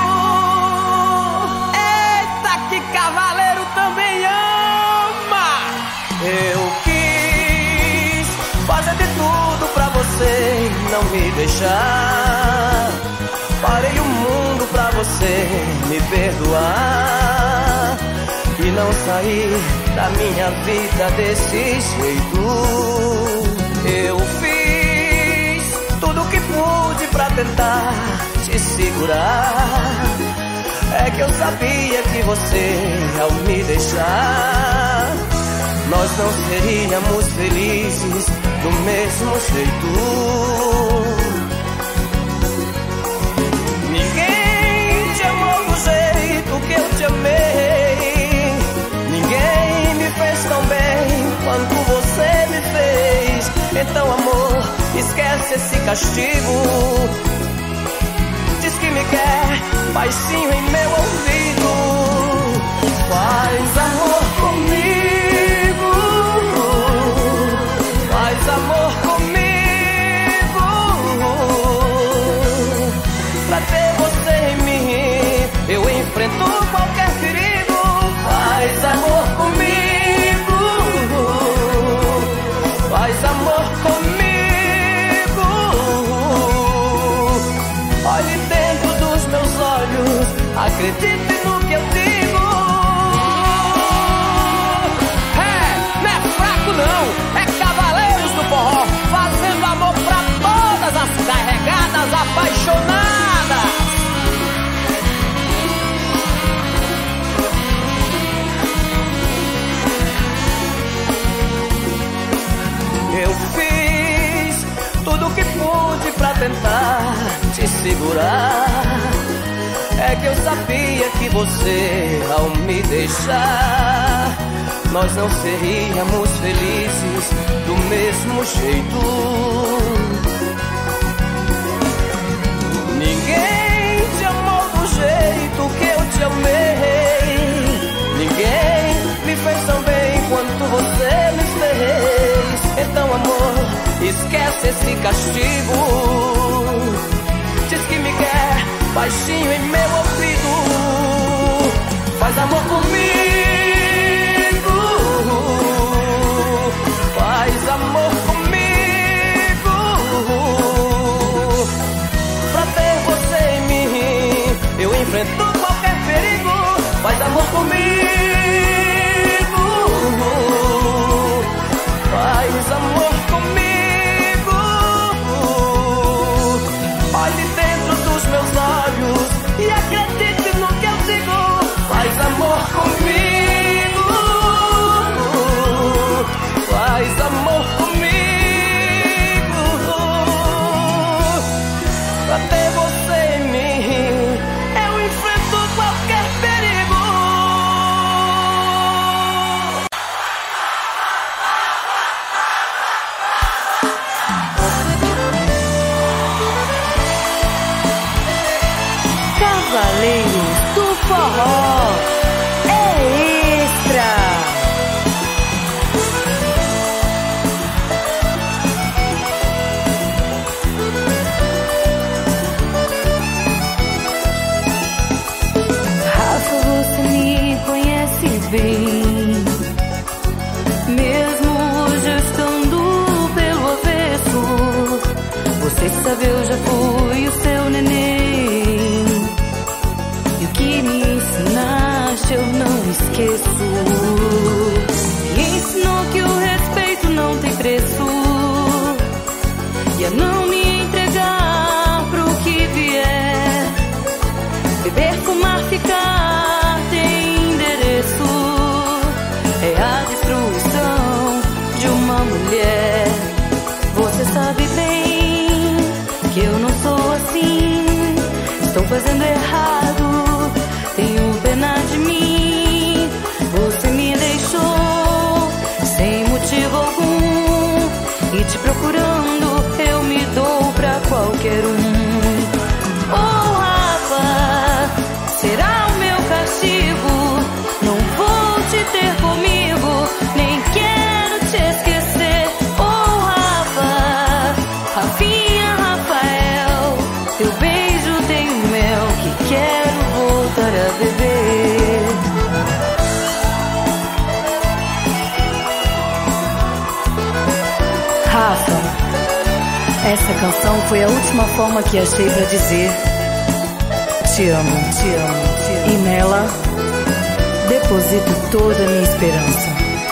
Eita, que cavaleiro também ama. Eu quis fazer de tudo pra você não me deixar. Parei o mundo pra você me perdoar e não sair da minha vida desse jeito. Eu fiz tudo o que pude pra tentar te segurar. É que eu sabia que você, ao me deixar, nós não seríamos felizes do mesmo jeito. Ninguém te amou do jeito que eu te amei. Ninguém me fez tão bem quanto você me fez. Então, amor, esquece esse castigo. Diz que me quer, baixinho em meu ouvido. Faz amor comigo, faz amor comigo. Pra ter você em mim, eu enfrento qualquer perigo. Faz amor comigo, faz amor comigo. Olhe dentro dos meus olhos, acredite no que eu digo. Não é fraco não, é Cavaleiros do Forró, fazendo amor pra todas as carregadas apaixonadas. Eu fiz tudo o que pude pra tentar te segurar. É que eu sabia que você, ao me deixar, nós não seríamos felizes do mesmo jeito. Ninguém te amou do jeito que eu te amei. Ninguém me fez tão bem quanto você me fez. Então, amor, esquece esse castigo. Diz que me quer, baixinho em meu ouvido. Faz amor comigo, faz amor comigo. Pra ter você em mim, eu enfrento qualquer perigo. Faz amor comigo, faz amor comigo. esqueço. Me ensinou que o respeito não tem preço e a não me entregar pro que vier. Beber, fumar, ficar tem endereço. É a destruição de uma mulher. Você sabe bem que eu não sou assim. Estou fazendo errado, tenho pena de mim. Você me deixou sem motivo algum e te procurando eu me dou pra qualquer um. Oh, Rafa, será o meu castigo? Não vou te ter comigo, nem quero te esquecer. Oh, Rafa, Rafinha, Rafael, teu beijo tem um mel que quero voltar a beber. Rafa, essa canção foi a última forma que achei pra dizer te amo, te amo, te amo. E nela deposito toda a minha esperança.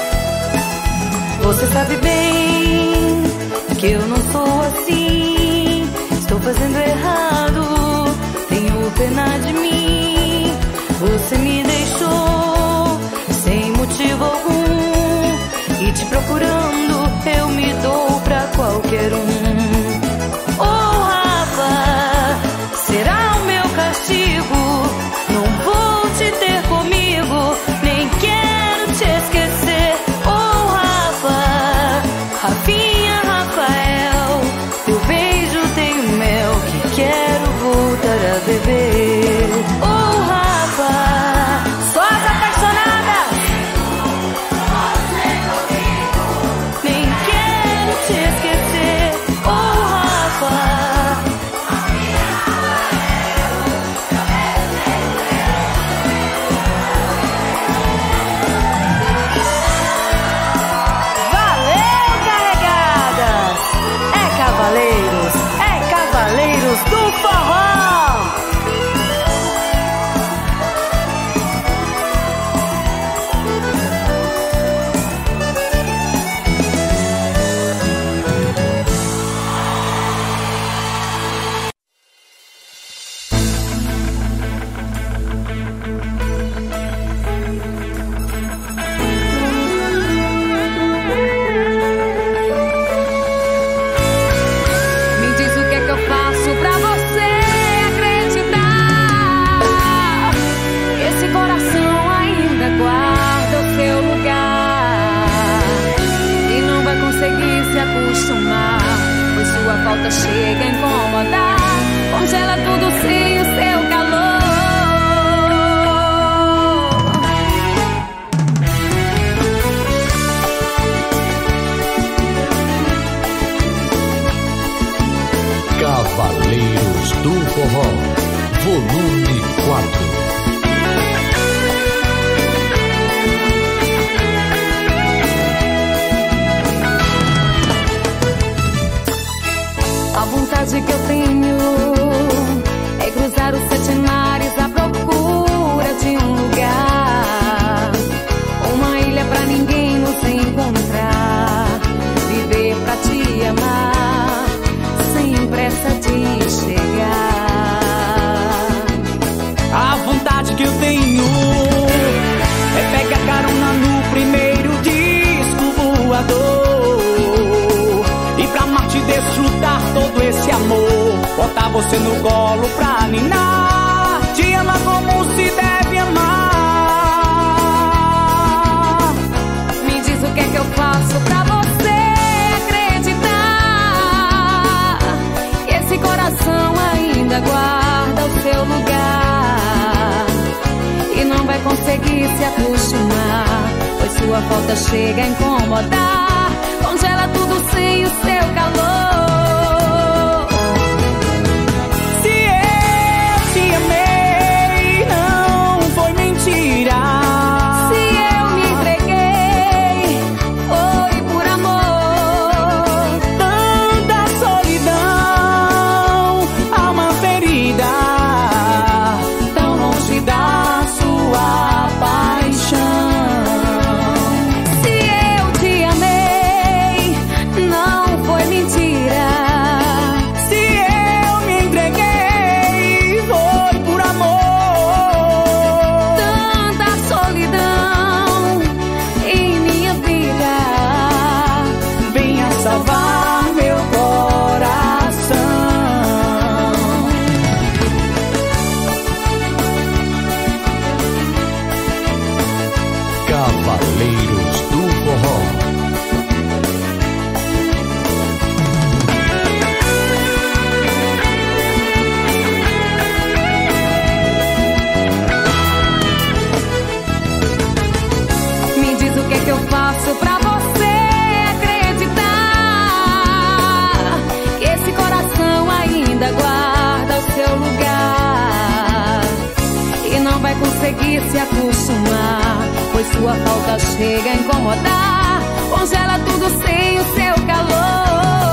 Você sabe bem que eu não sou assim. Estou fazendo errado, tenho pena de mim. Você me deixou sem motivo algum e te procurando eu me dou pra qualquer um. Oh, Rafa, será o meu castigo? Não vou te ter comigo, nem quero te esquecer. Oh, Rafa, Rafinha, Rafael, teu beijo tem um mel que quero voltar a beber. Oh, Rafa, só as apaixonadas, nem quero te esquecer. Oh, Rafa, Cavaleiros do Forró. Pois sua falta chega a incomodar, congela tudo sem o seu calor. Cavaleiros do Forró, volume 4. A vontade que eu tenho é cruzar os 7 mares à procura de um lugar, uma ilha pra ninguém nos encontrar, viver pra te amar sem pressa de chegar. A vontade que eu tenho é pegar carona no primeiro disco voador e pra Marte desfrutar todo esse amor, botar você no colo pra ninar, te amar como se deve amar. Me diz o que é que eu faço pra você acreditar que esse coração ainda guarda o seu lugar e não vai conseguir se acostumar, pois sua falta chega a incomodar, congela tudo sem o seu calor. Se eu te amei, não foi mentira. Se eu me entreguei, foi por amor. Tanta solidão, alma ferida, tão longe da sua paixão. sua falta chega a incomodar, congela tudo sem o seu calor.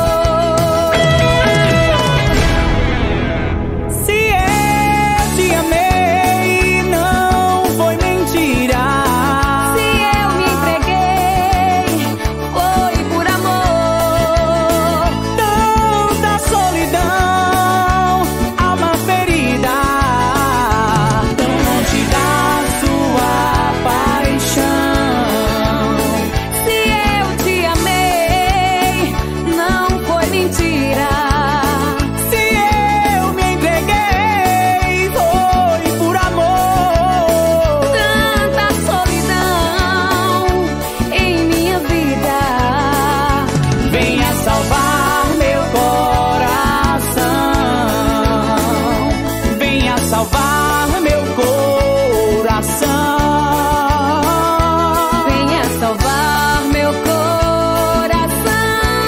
Se eu te amei, não foi mentira. Se eu me entreguei, foi por amor. Tanta solidão, alma ferida, tão longe da sua paixão. Se eu te amei, não foi mentira. Se eu me entreguei, foi por amor. Tanta solidão em minha vida. Venha salvar meu coração. Venha salvar meu coração. Venha salvar meu coração.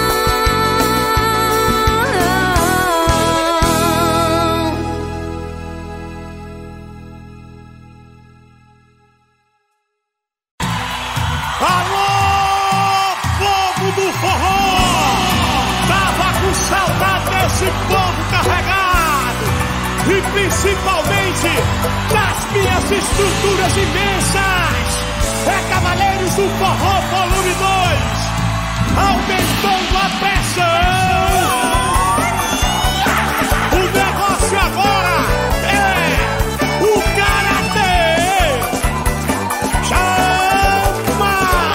Alô, povo do forró! Tava com saudade desse povo carregado e principalmente das minhas estruturas imensas. É Cavaleiros do Forró Volume 2, aumentando a pressão. O negócio agora é o karatê. Chama!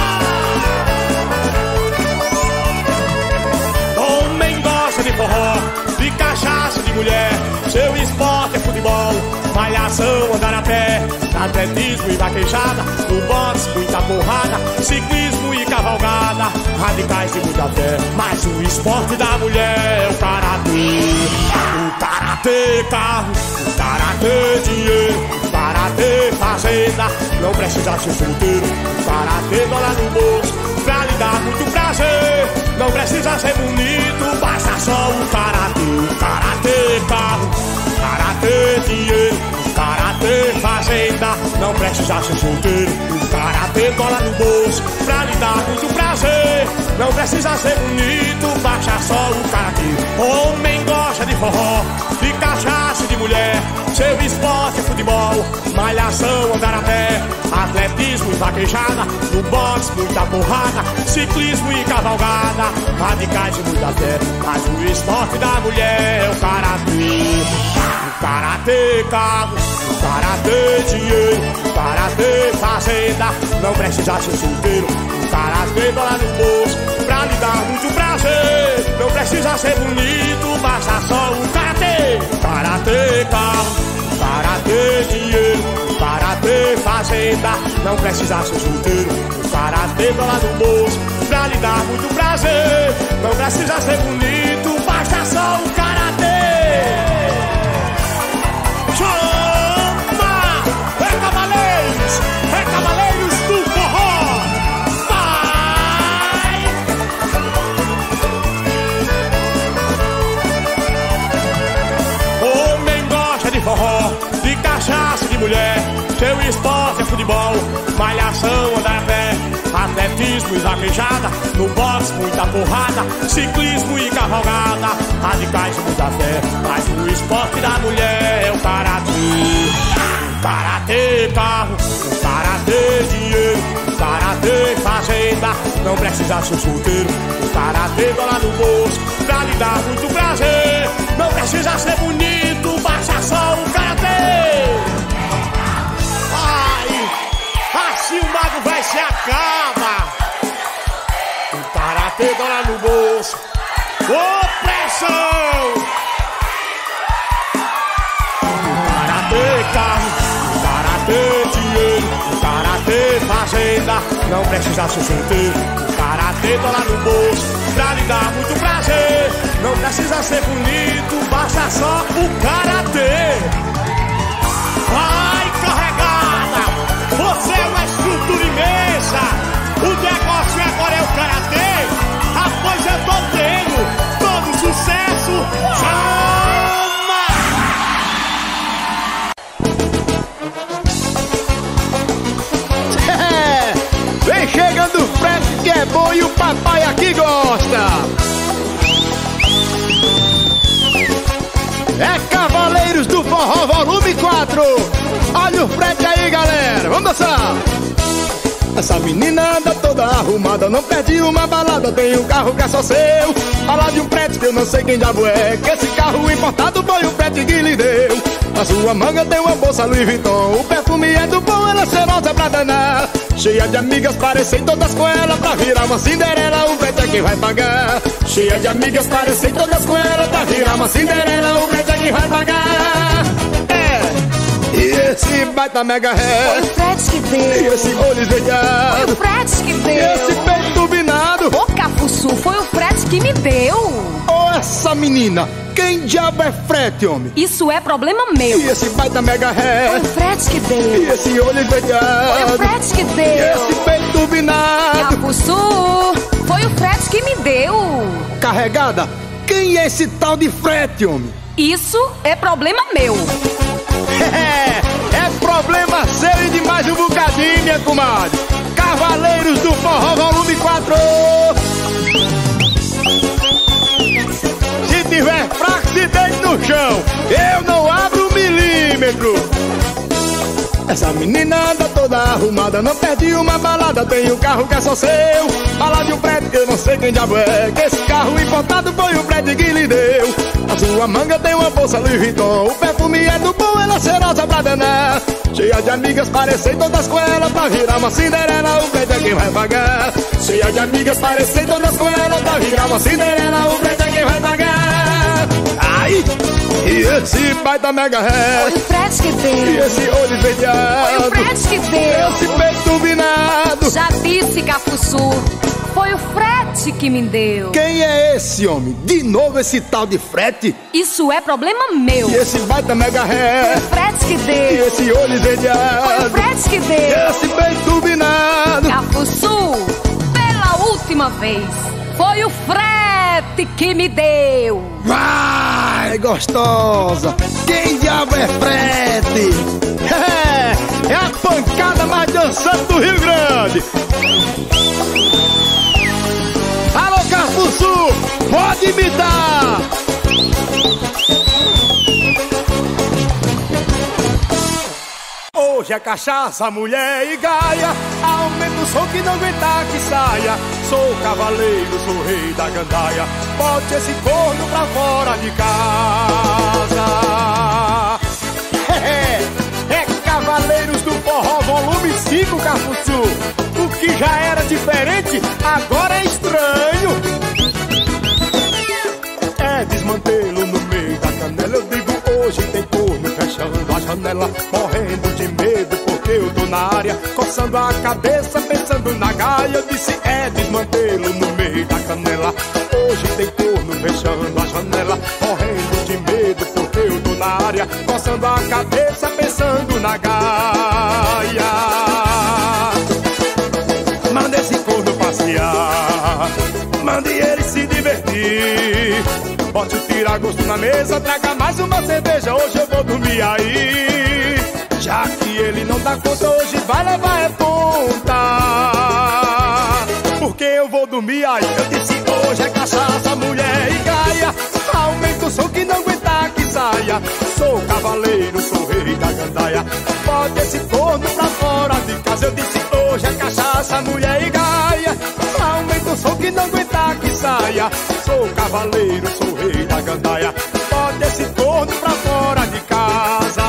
Homem gosta de forró, de cachaça, de mulher. Seu esporte é futebol, malhação, andar a pé, atletismo e vaquejada, no boxe muita porrada, ciclismo e cavalgada, radicais de muita fé. Mas o esporte da mulher é o karatê. O karatê carro, o karatê dinheiro, o karatê fazenda. Não precisa ser solteiro, o karatê dólar no bolso, pra lhe dar muito prazer. Não precisa ser bonito, basta só o karatê. O karatê carro, o karatê dinheiro, o karatê fazenda. Não precisa ser solteiro, o karatê dólar no bolso, pra lhe dar muito prazer. Não precisa ser bonito, basta só o karatê. Homem gosta de forró, de cachaça e de mulher. Seu esporte é futebol, malhação, andar a pé, atletismo e vaquejada, no boxe muita porrada, ciclismo e cavalgada, radicais e muita fé. Mas o esporte da mulher é o karatê. O karatê carro, o karatê dinheiro, o karatê fazenda. Não precisa ser solteiro, o karatê dólar no bolso, pra lhe dar muito prazer. Não precisa ser bonito, basta só o karatê. Karatê carro, karatê dinheiro, karatê fazenda. Não precisa ser solteiro, o karatê dólar no bolso, pra lhe dar muito prazer. Não precisa ser bonito, basta só o karatê. Chama! É Cavaleiros do Forró. Vai! Homem gosta de forró, de cachaça, de mulher. Seu esporte é futebol, malhação, andar a pé, atletismo e vaquejada, no boxe muita porrada, ciclismo e cavalgada, radicais e muita fé. Mas o esporte da mulher é o karatê. O karatê carro, o karatê dinheiro, o karatê fazenda. Não precisa ser solteiro, o karatê dólar no bolso, pra lhe dar muito prazer. Não precisa ser bonito, basta só o karatê. Ai, assim o mago vai se acaba. O karatê dólar no bolso, opressão. O karatê carro, o karatê dinheiro, o karatê fazenda. Não precisa ser solteiro, o karatê dólar no bolso, pra lhe dar muito prazer. Não precisa ser bonito, basta só o karatê. Vai carregada, você é uma estrutura imensa. O negócio agora é o karatê. Após eu tô tendo todo sucesso. Chama! 4. Olha o frete aí, galera, vamos dançar. Essa menina anda toda arrumada, não perde uma balada, tem um carro que é só seu. Fala de um frete que eu não sei quem diabo é, que esse carro importado foi o frete que lhe deu. Na sua manga tem uma bolsa Louis Vuitton, o perfume é do bom, ela é cheirosa pra danar. Cheia de amigas, parecem todas com ela, pra virar uma Cinderela, o frete é quem vai pagar. Cheia de amigas, parecem todas com ela, pra virar uma Cinderela, o frete é quem vai pagar. E esse baita mega ré, foi o frete que deu. E esse olho esverdeado, foi o frete que deu. E esse peito turbinado, ô Cafuçu, foi o frete que me deu. Ô essa menina, quem diabo é frete, homem? Isso é problema meu. E esse baita mega ré, foi o frete que deu. E esse olho esverdeado, foi o frete que deu. E esse peito turbinado, Cafuçu, foi o frete que me deu. Carregada, quem é esse tal de frete, homem? Isso é problema meu. É problema seu e de mais um bocadinho, minha comadre. Cavaleiros do Forró, volume 4. Se tiver fraco, se deite no chão, eu não abro um milímetro. Essa menina anda toda arrumada, não perde uma balada, tem um carro que é só seu. Fala de um prédio que eu não sei quem diabo é, que esse carro importado foi o prédio que lhe deu. Na sua manga tem uma bolsa Louis Vuitton, o perfume é do bom, ela é cheirosa pra danar. Cheia de amigas, parecem todas com ela, pra virar uma Cinderela, o prédio é quem vai pagar. Cheia de amigas, parecem todas com ela, pra virar uma Cinderela, o prédio é quem vai pagar. Ai! E esse baita mega ré, foi o frete que deu. E esse olho esverdeado, foi o frete que deu. Esse peito turbinado, já disse, Cafuçu, foi o frete que me deu. Quem é esse homem? De novo esse tal de frete? Isso é problema meu. E esse baita mega ré, foi o frete que deu. E esse olho esverdeado, foi o frete que deu. E esse peito turbinado, Cafuçu, pela última vez, foi o frete que me deu. Vai, gostosa! Quem diabo é frete? É a pancada mais dançante do Rio Grande! Alô, Cafuçu, pode imitar! Hoje é cachaça, mulher e gaia, aumenta o som que não aguentar que saia. Sou cavaleiro, sou rei da gandaia, bote esse corno pra fora de casa. É Cavaleiros do Forró, volume 5, Cafuçu. O que já era diferente, agora é estranho. É desmantelo no meio da canela, eu digo hoje tem corno fechando a janela, morrendo de medo porque eu tô na área, coçando a cabeça, pensando na gaia. Eu disse é desmantelo no meio da canela, hoje tem corno fechando a janela, morrendo de medo porque eu tô na área, coçando a cabeça, pensando na gaia. Manda esse corno passear, mande ele se divertir, bote o tira-gosto na mesa, traga mais uma cerveja, hoje eu vou dormir aí. Já que ele não dá conta, hoje vai levar é ponta, porque eu vou dormir aí. Eu disse hoje é cachaça, mulher e gaia, aumenta o som que não aguentar que saia. Sou cavaleiro, sou rei da gandaia, bota esse corno pra fora de casa. Eu disse hoje é cachaça, mulher e gaia, aumenta o som que não aguentar que saia. Sou cavaleiro, sou rei da gandaia, bota esse corno pra fora de casa.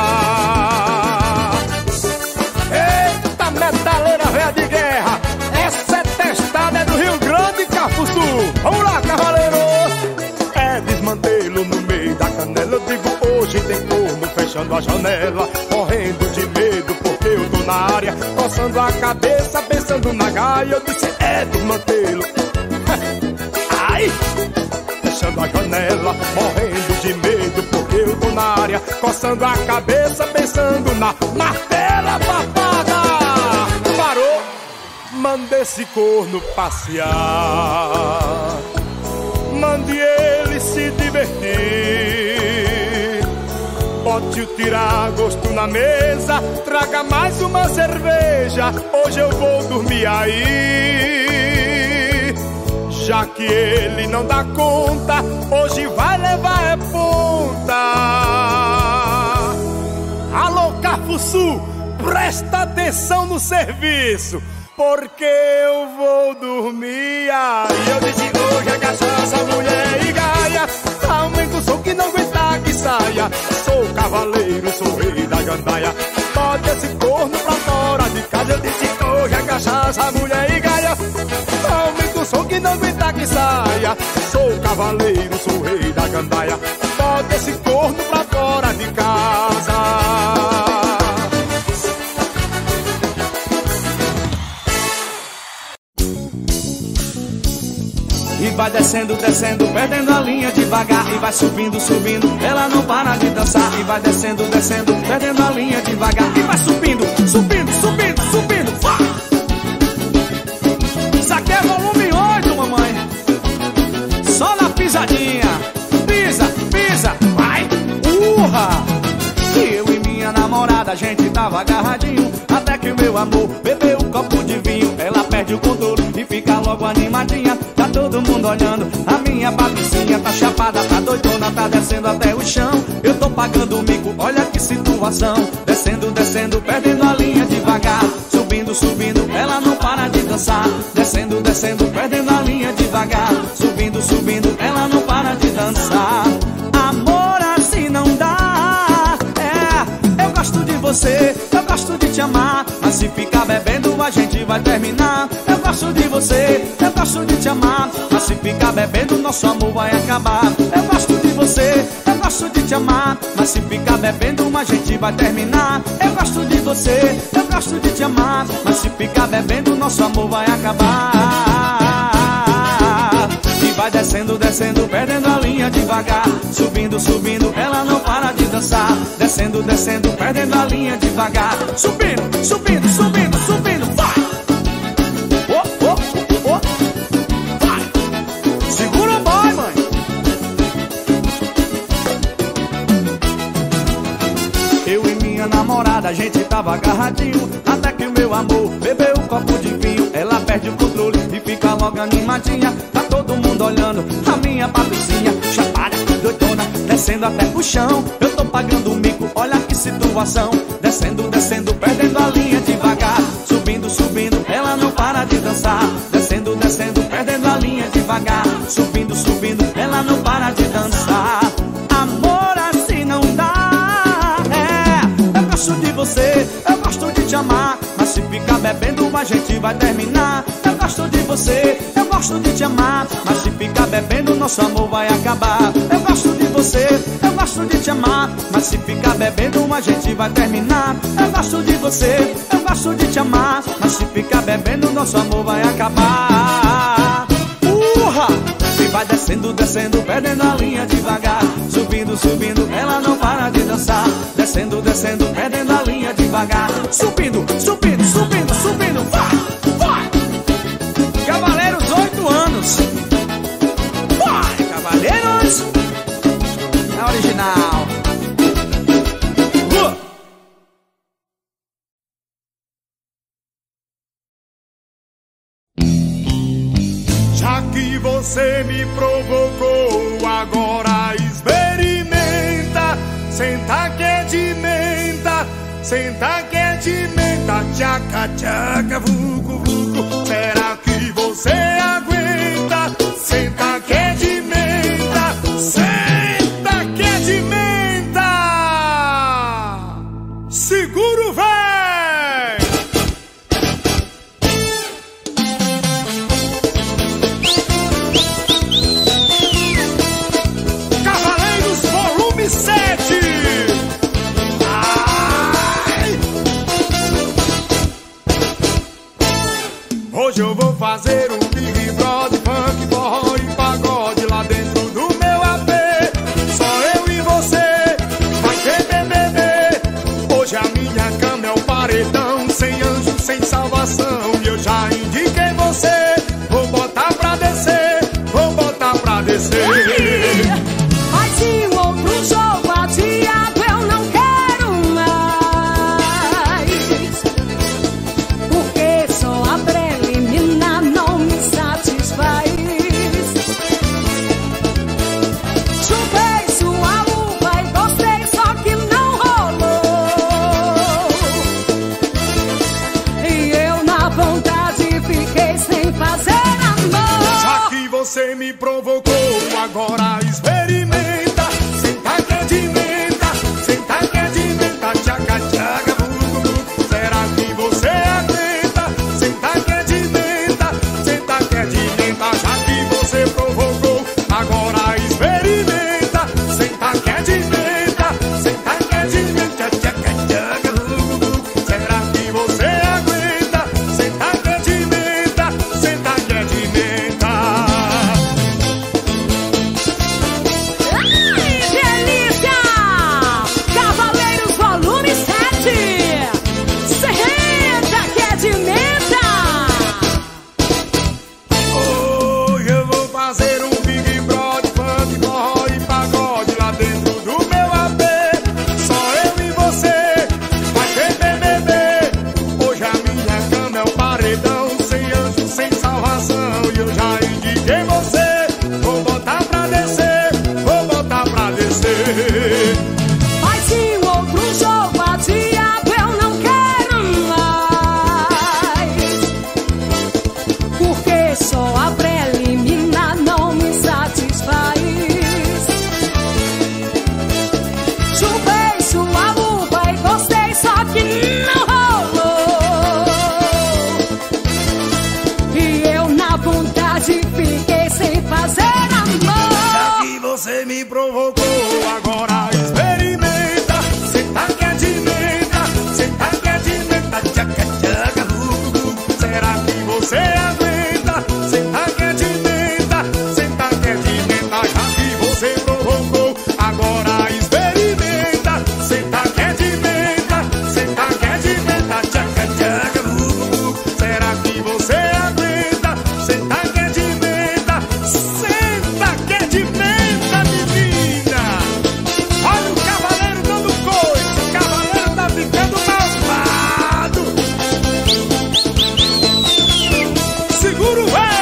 Eita metaleira velha de guerra, essa é testada, é do Rio Grande, Cafuçu. Vamos lá, cavaleiro. É desmantelo no meio da canela, eu digo hoje tem corno fechando a janela, morrendo de medo porque eu tô na área, coçando a cabeça, pensando na gaia. Eu disse é desmantelo. Ai! Fechando a janela, morrendo de medo porque eu tô na área, coçando a cabeça, pensando na martela papada. Parou, manda esse corno passear, mande ele se divertir, bote o tira-gosto na mesa, traga mais uma cerveja, hoje eu vou dormir aí. Já que ele não dá conta, hoje vai levar é ponta. Alô, do Sul, presta atenção no serviço, porque eu vou dormir. Aí eu disse, hoje é cachaça, mulher e gaia, aumenta o som que não aguenta que saia. Sou cavaleiro, sou rei da gandaia, bota esse corno pra fora de casa. Eu disse, hoje é cachaça, mulher e gaia, aumenta o som que não aguenta que saia. Sou cavaleiro, sou rei da gandaia, bota esse corno pra fora de casa. E vai descendo, descendo, perdendo a linha devagar. E vai subindo, subindo, ela não para de dançar. E vai descendo, descendo, perdendo a linha devagar. E vai subindo, subindo, subindo, subindo, vai! Isso aqui é volume 8, mamãe. Só na pisadinha. Pisa, pisa, vai! Urra! E eu e minha namorada, a gente tava agarradinho, até que o meu amor bebeu um copo de vinho. Ela perde o controle e fica logo animadinha. Tá todo mundo olhando, a minha patricinha tá chapada, tá doidona, tá descendo até o chão. Eu tô pagando o mico, olha que situação. Descendo, descendo, perdendo a linha devagar. Subindo, subindo, ela não para de dançar. Descendo, descendo, perdendo a linha devagar. Subindo, subindo, ela não para de dançar. Amor assim não dá. Eu gosto de você, eu gosto de te amar, mas se ficar bebendo a gente vai terminar. Eu gosto de você, eu gosto de te amar, mas se ficar bebendo nosso amor vai acabar. Eu gosto de você, eu gosto de te amar, mas se ficar bebendo a gente vai terminar. Eu gosto de você, eu gosto de te amar, mas se ficar bebendo nosso amor vai acabar. E vai descendo, descendo, perdendo a linha devagar. Subindo, subindo, ela não para de dançar. Descendo, descendo, perdendo a linha devagar. Subindo, subindo, subindo, subindo, vai! Oh, oh, oh, vai! Segura o boy, mãe! Eu e minha namorada, a gente tava agarradinho, até que o meu amor bebeu um copo de vinho. Ela perde o controle e fica logo animadinha. Tá todo mundo olhando, a minha patricinha chapada, doidona, descendo até o chão. Eu tô pagando o mico, olha que situação. Descendo, descendo, perdendo a linha devagar. Subindo, subindo, ela não para de dançar. Descendo, descendo, perdendo a linha devagar. Subindo, subindo, ela não para de dançar. Amor assim não dá. Eu gosto de você, eu gosto de te amar, mas se ficar bebendo a gente vai terminar. Eu gosto de você, eu gosto de te amar, mas se ficar bebendo nosso amor vai acabar. Eu gosto de você, eu gosto de te amar, mas se ficar bebendo a gente vai terminar. Eu gosto de você, eu gosto de te amar, mas se ficar bebendo nosso amor vai acabar. Urra! E vai descendo, descendo, perdendo a linha devagar. Subindo, subindo, ela não para de dançar. Descendo, descendo, perdendo a linha devagar. Subindo, subindo, subindo, subindo, vai, vai! Cavaleiros 8 anos. Vai, Cavaleiros! É original. Já que você me provocou, agora experimenta. Senta que é de menta, senta que é de menta. Tchaca, tchaca, vucu, vucu. Será que você aguenta? Senta que é de menta, senta que é de menta. Seguro, véi! Cavaleiros volume 7. Hoje eu vou fazer um Big Brother, funk, forró e pagode lá dentro do meu AP. Só eu e você vai ter BBB. Hoje a minha cama é o paredão, sem anjo, sem salvação. E eu já indiquei você, vou botar pra descer, vou botar pra descer. Mas e o outro jogo adiado eu não quero mais, porque só a preliminar não me provocou, agora experimenta. Senta que é de menta, senta que é de menta, tchaca, tchaca, bugu. Será que você aguenta? Senta que é de menta, senta que é de menta, já que você provocou, agora experimenta. Senta que é de menta, senta que é de menta, tchaca, tchaca, bugu. Será que você aguenta? Senta que é de menta, senta que é de menta. Ai, delícia! Cavaleiros volume 7. Senta que é de menta. Hoje eu vou fazer um Big Brother, funk, forró e pagode lá dentro do meu AP. Só eu e você, vai ter BBB. Hoje a minha cama é o paredão, sem anjo, sem salvação. E eu já indiquei você, vou botar pra descer, vou botar pra descer. Mas se o outro jogo adiado, eu não quero mais. Porque só a preliminar não me satisfaz. Chupei sua luva e gostei, só que não rolou. E eu na vontade fiquei sem fazer Já amor. que você me provocou, agora experimenta. Senta que é de menta, senta que é de menta, tchaca, tchaca, bugu. Será que você aguenta? Senta que é de menta, senta que é de menta, já que você provocou, agora experimenta. Senta que é de menta, senta que é de menta, tchaca, tchaca, bugu. Será que você aguenta? Senta que é de menta, senta que é de menta, menina. Olha o cavaleiro dando coisa, o cavaleiro tá ficando malvado. Segura o véi.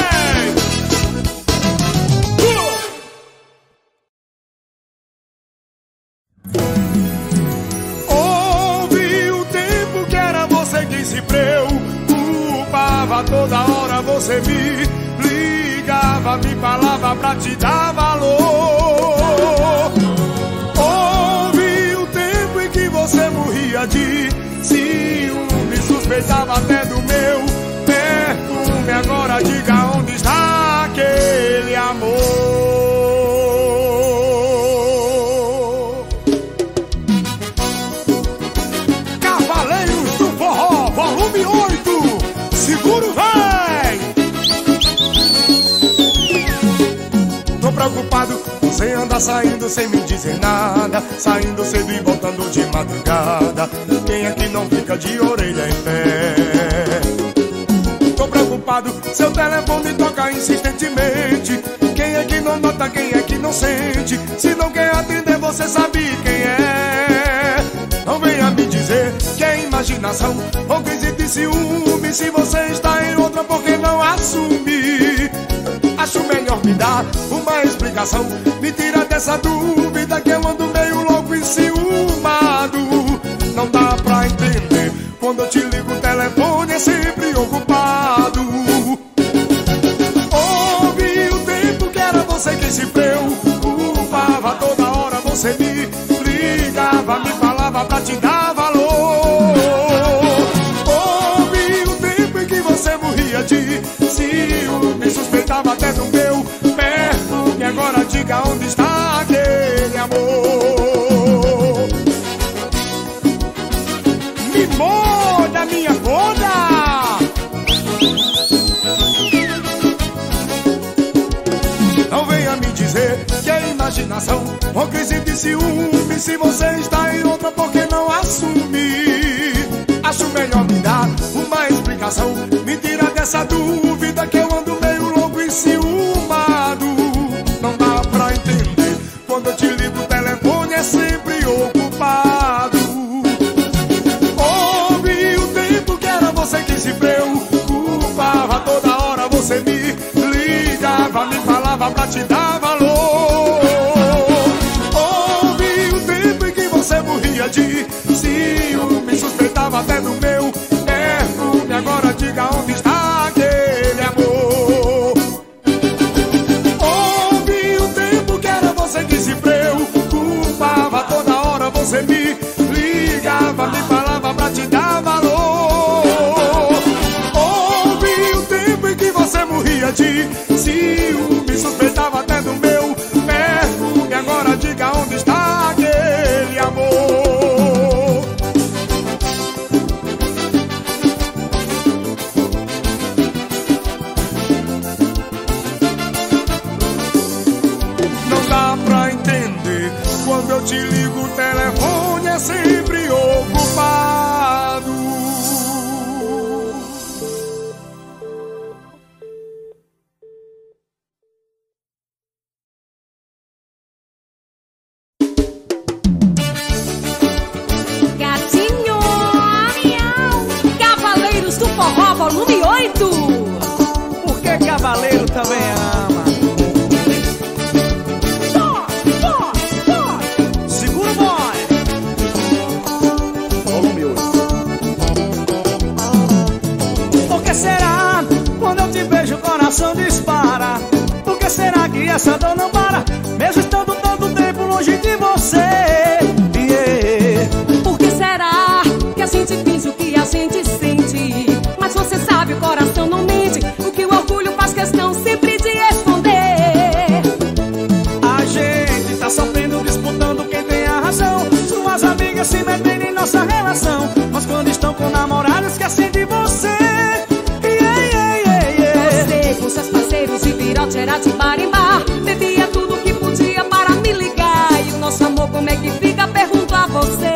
Houve o tempo que era você quem se preocupava, toda hora você me ligava, me falava pra te dar valor. Houve o tempo em que você morria de ciúme, suspeitava até do meu perfume. Agora diga onde está aquele amor. Cavaleiros do Forró, volume 8. Segura o véi. Tô preocupado, você anda saindo sem me dizer nada, saindo cedo e voltando de madrugada. Quem é que não fica de orelha em pé? Tô preocupado, seu telefone toca insistentemente. Quem é que não nota, quem é que não sente? Se não quer atender, você sabe quem é. Não venha me dizer que é imaginação ou crise de ciúme. Se você está em outra, por que não assume? Acho melhor me dar uma explicação, me tira dessa dúvida que eu ando meio louco e ciúmado. Não dá pra entender, quando eu te ligo o telefone é sempre ocupado. Houve o tempo que era você quem se preocupava, toda hora você me ligava, me falava pra te dar valor. Houve o tempo em que você morria de ciúme, suspeitava até do meu perfume. Agora diga onde está aquele amor. Me molha, minha boda. Não venha me dizer que é imaginação ou crise de ciúme. Se você está em outra, por que não assume? Acho melhor me dar uma explicação, me tira dessa dúvida que eu ando meio louco e ciúmado. Não dá pra entender, quando eu te ligo o telefone é sempre ocupado. Houve o tempo que era você que se preocupava, toda hora você me ligava, me falava pra te dar valor. Houve o tempo em que você morria de ciúme, suspeitava até do meu perfume. Agora diga onde está aquele amor. Houve você me ligava, me falava pra te dar valor. Houve um tempo em que você morria de ciúme, suspeitava até do meu perfume. Agora diga onde está aquele amor. Não dá pra entender, quando eu te ligo o telefone é sempre ocupado. Gatinho, miau. Cavaleiros do Forró, volume 8. Porque cavaleiro também ama. Segura o boy. Volume 8. Por que será? Quando eu te vejo o coração dispara. Por que será que essa dor não para? Mesmo estando tanto tempo longe de você. Por que será que a gente finge o que a gente sente? Mas você sabe, o coração não mente. O que o orgulho faz questão sempre de esconder. A gente tá sofrendo, disputando quem tem a razão. Suas amigas se metem em nossa relação, mas quando estão com o namorado esquecem de você. Você com seus parceiros de virote era de bar em bar. Bebia tudo que podia para me ligar. E o nosso amor como é que fica? Pergunto a você.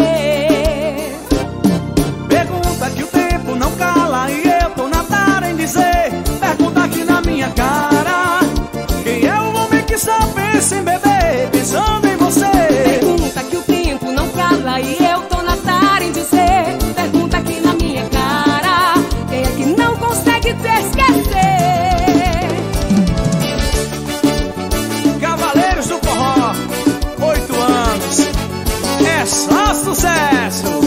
Pergunta que o tempo não cala e eu tô na tara em dizer. Pergunta aqui na minha cara, quem é o homem que só pensa em beber, pensando em você? Pergunta que o tempo não cala e eu tô na tara em dizer. Pergunta aqui na minha cara, quem é que não consegue te esquecer? Cavaleiros do Forró, 8 anos, é só sucesso.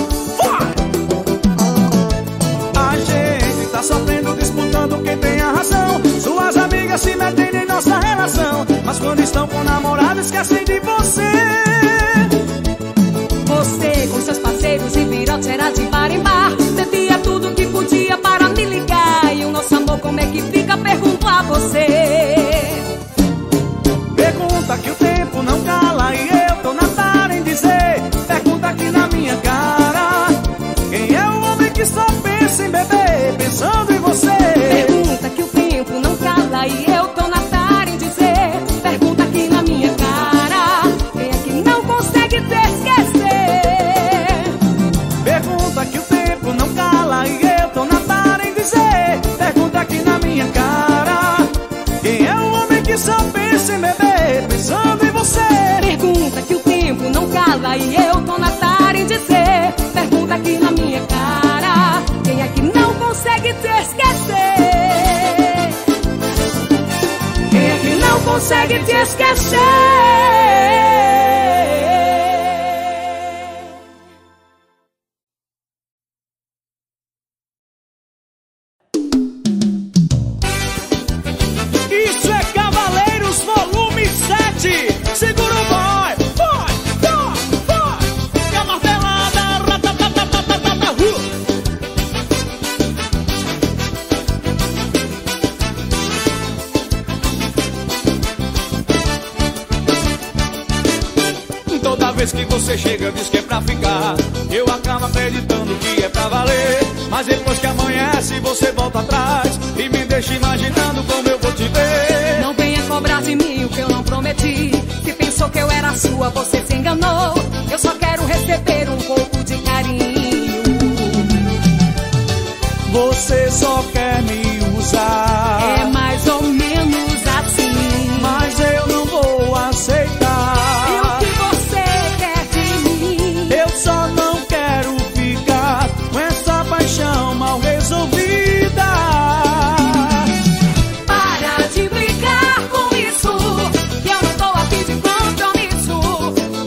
A gente tá sofrendo, disputando quem tem a razão. Suas amigas se metem em nossa relação, mas quando estão com o namorado esquecem de você. Você com seus parceiros e virote era de bar em bar. Bebia tudo que podia para me ligar. E o nosso amor como é que fica? Pergunto a você. Pergunta que o tempo não cala e eu tô na tara em dizer. Pergunta aqui na minha cara, quem é o homem que só pensa em beber, pensando em você? Pergunta que o tempo não cala e eu tô na tara em dizer. Pergunta aqui na minha cara, quem é que não consegue te esquecer? Pergunta que o tempo não cala e eu tô na tara em dizer. Pergunta aqui na minha cara, quem é o homem que só pensa em beber, pensando em você? Pergunta que o tempo não cala e eu tô na tara em dizer. Pergunta aqui na minha cara, quem é que não consegue te esquecer? Quem é que não consegue te esquecer? Isso é Cavaleiros volume 7. Segura o boy. E a martelada. Toda vez que você chega diz que é pra ficar, eu acabo acreditando que é pra valer. Mas depois que amanhece você volta atrás e me deixa imaginando como eu vou te ver. Não venha cobrar de mim o que eu não prometi. Se pensou que eu era sua, você se enganou. Eu só quero receber um pouco de carinho. Você só quer me usar. É mais ou menos assim. Mas eu não vou aceitar. E o que você quer de mim? Eu só não quero ficar com essa paixão mal resolvida. Para de brincar com isso, que eu não tô afim de compromisso.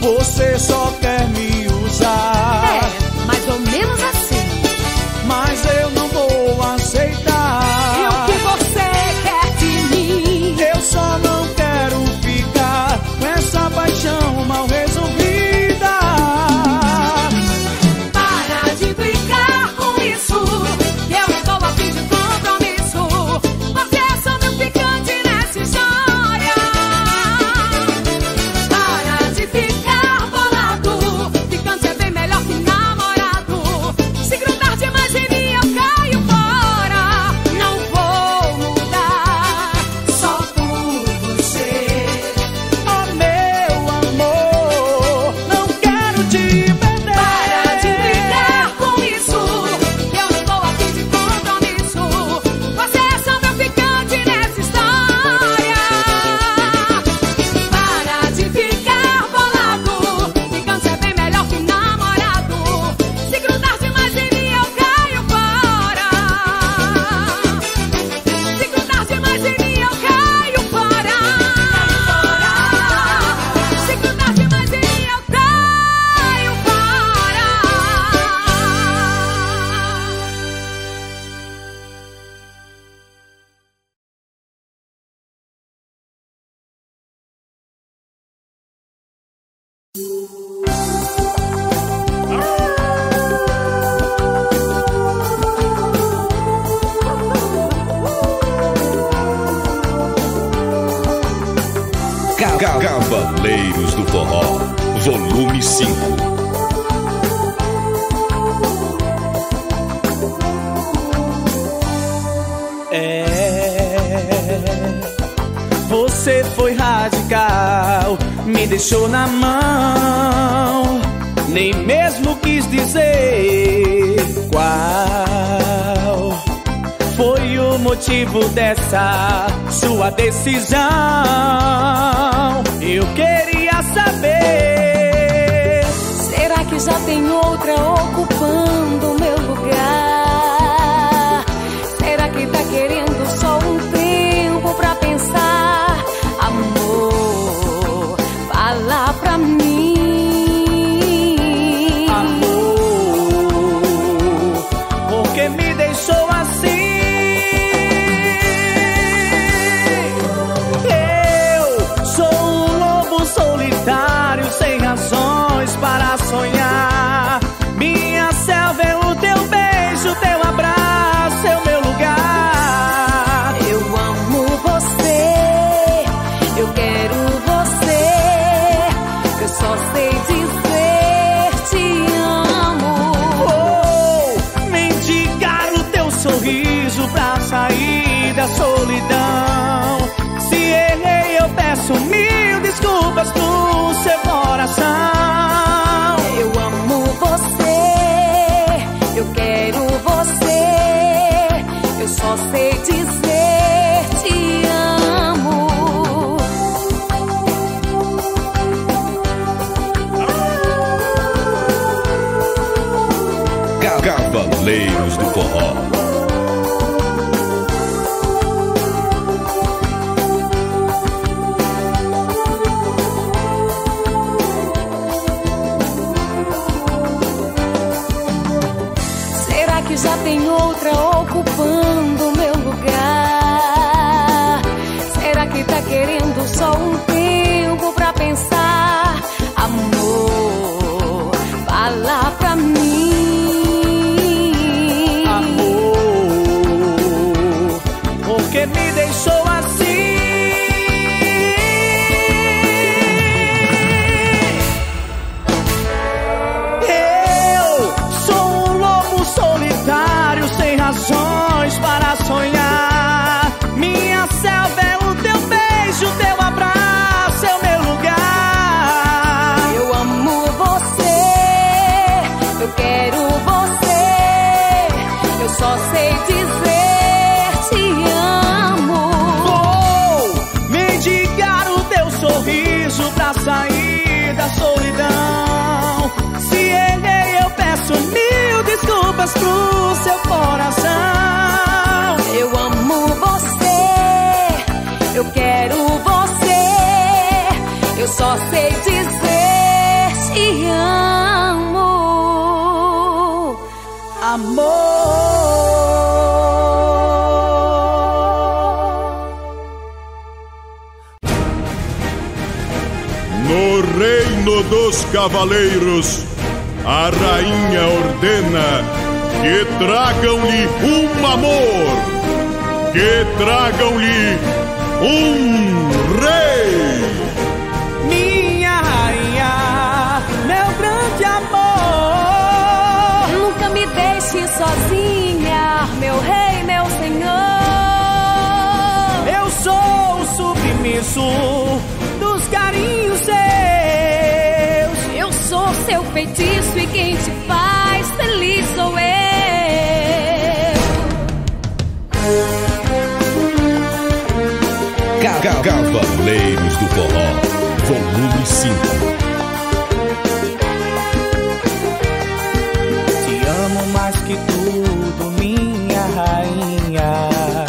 Você só quer me usar. É, mais ou menos assim. Mas eu não vou aceitar. E o que você quer de mim? Eu só não quero ficar com essa paixão mal resolvida. Para de brincar com isso. Eu estou a fim de compromisso. Você é só meu ficante nessa história. Para de ficar bolado. Ficante é bem melhor que namorado. Se grudar demais em mim eu caio fora. Não vou mudar só por você. Oh meu amor, não quero te perder. Para de brincar com isso. Eu estou a fim de compromisso. Você é só meu ficante nessa história. Para de ficar bolado. Ficante é bem melhor que namorado. Se grudar demais em mim eu caio fora. Se grudar demais em mim eu caio fora. Se grudar demais em mim eu caio fora. Cavaleiros do Forró, volume 5. Você foi radical, me deixou na mão, nem mesmo quis dizer qual foi o motivo dessa sua decisão. Eu queria saber, Será que já tem outra ocupando meu lugar? Será que tá querendo só um tempo pra pensar? Amor, fala pra mim. amor, porque me deixou assim? Eu sou um lobo solitário sem razões para sonhar. Minha selva é o teu beijo, teu abraço é o meu lugar. Eu amo você, eu quero você, eu só sei dizer te amo. Oh, mendigar o teu sorriso pra sair da solidão. Se errei eu peço mil desculpas pro seu coração. Eu amo você, eu quero você, eu só sei dizer te amo. Cavaleiros do Forró. Será que já tem outra ocupando meu lugar? Será que tá querendo só um tempo pra pensar? Amor, fala pra mim. Amor, porque me deixou assim? Eu sou um lobo solitário sem razões para sonhar. Minha selva é o teu beijo, teu abraço é o meu lugar. Eu amo você, eu quero você, eu só sei dizer te amo. Vou mendigar o teu sorriso pra sair da solidão. Se errei eu peço mil desculpas pro seu coração. Eu amo você, eu quero você, eu só sei dizer te amo, amor. No reino dos cavaleiros, a rainha ordena que tragam-lhe um amor, que tragam-lhe um rei. Minha rainha, meu grande amor, nunca me deixe sozinha, meu rei, meu senhor. Eu sou o submisso dos carinhos seus. Eu sou seu feitiço e quem te faz feliz sou eu. Cavaleiros do Forró, volume 5. Te amo mais que tudo, minha rainha.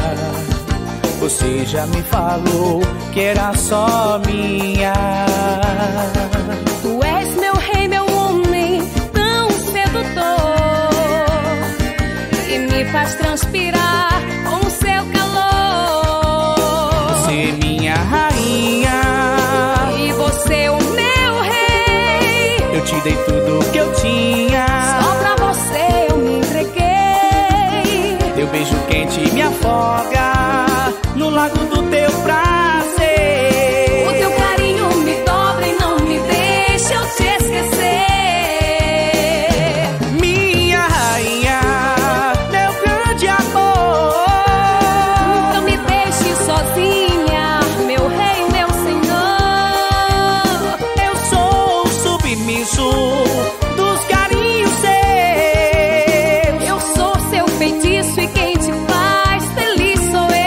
Você já me falou que era só minha. Tu és meu rei, meu homem, tão sedutor, e me faz transpirar com o seu calor. Você é minha rainha e você o meu rei. Eu te dei tudo que eu tinha, só pra você eu me entreguei. Teu beijo quente me afoga no lago do teu prazer. O teu carinho me dobra e não me deixa eu te esquecer. Minha rainha, meu grande amor, nunca me deixe sozinha, meu rei, meu senhor. Eu sou o submisso dos carinhos seus. Eu sou seu feitiço e quem te faz feliz sou eu.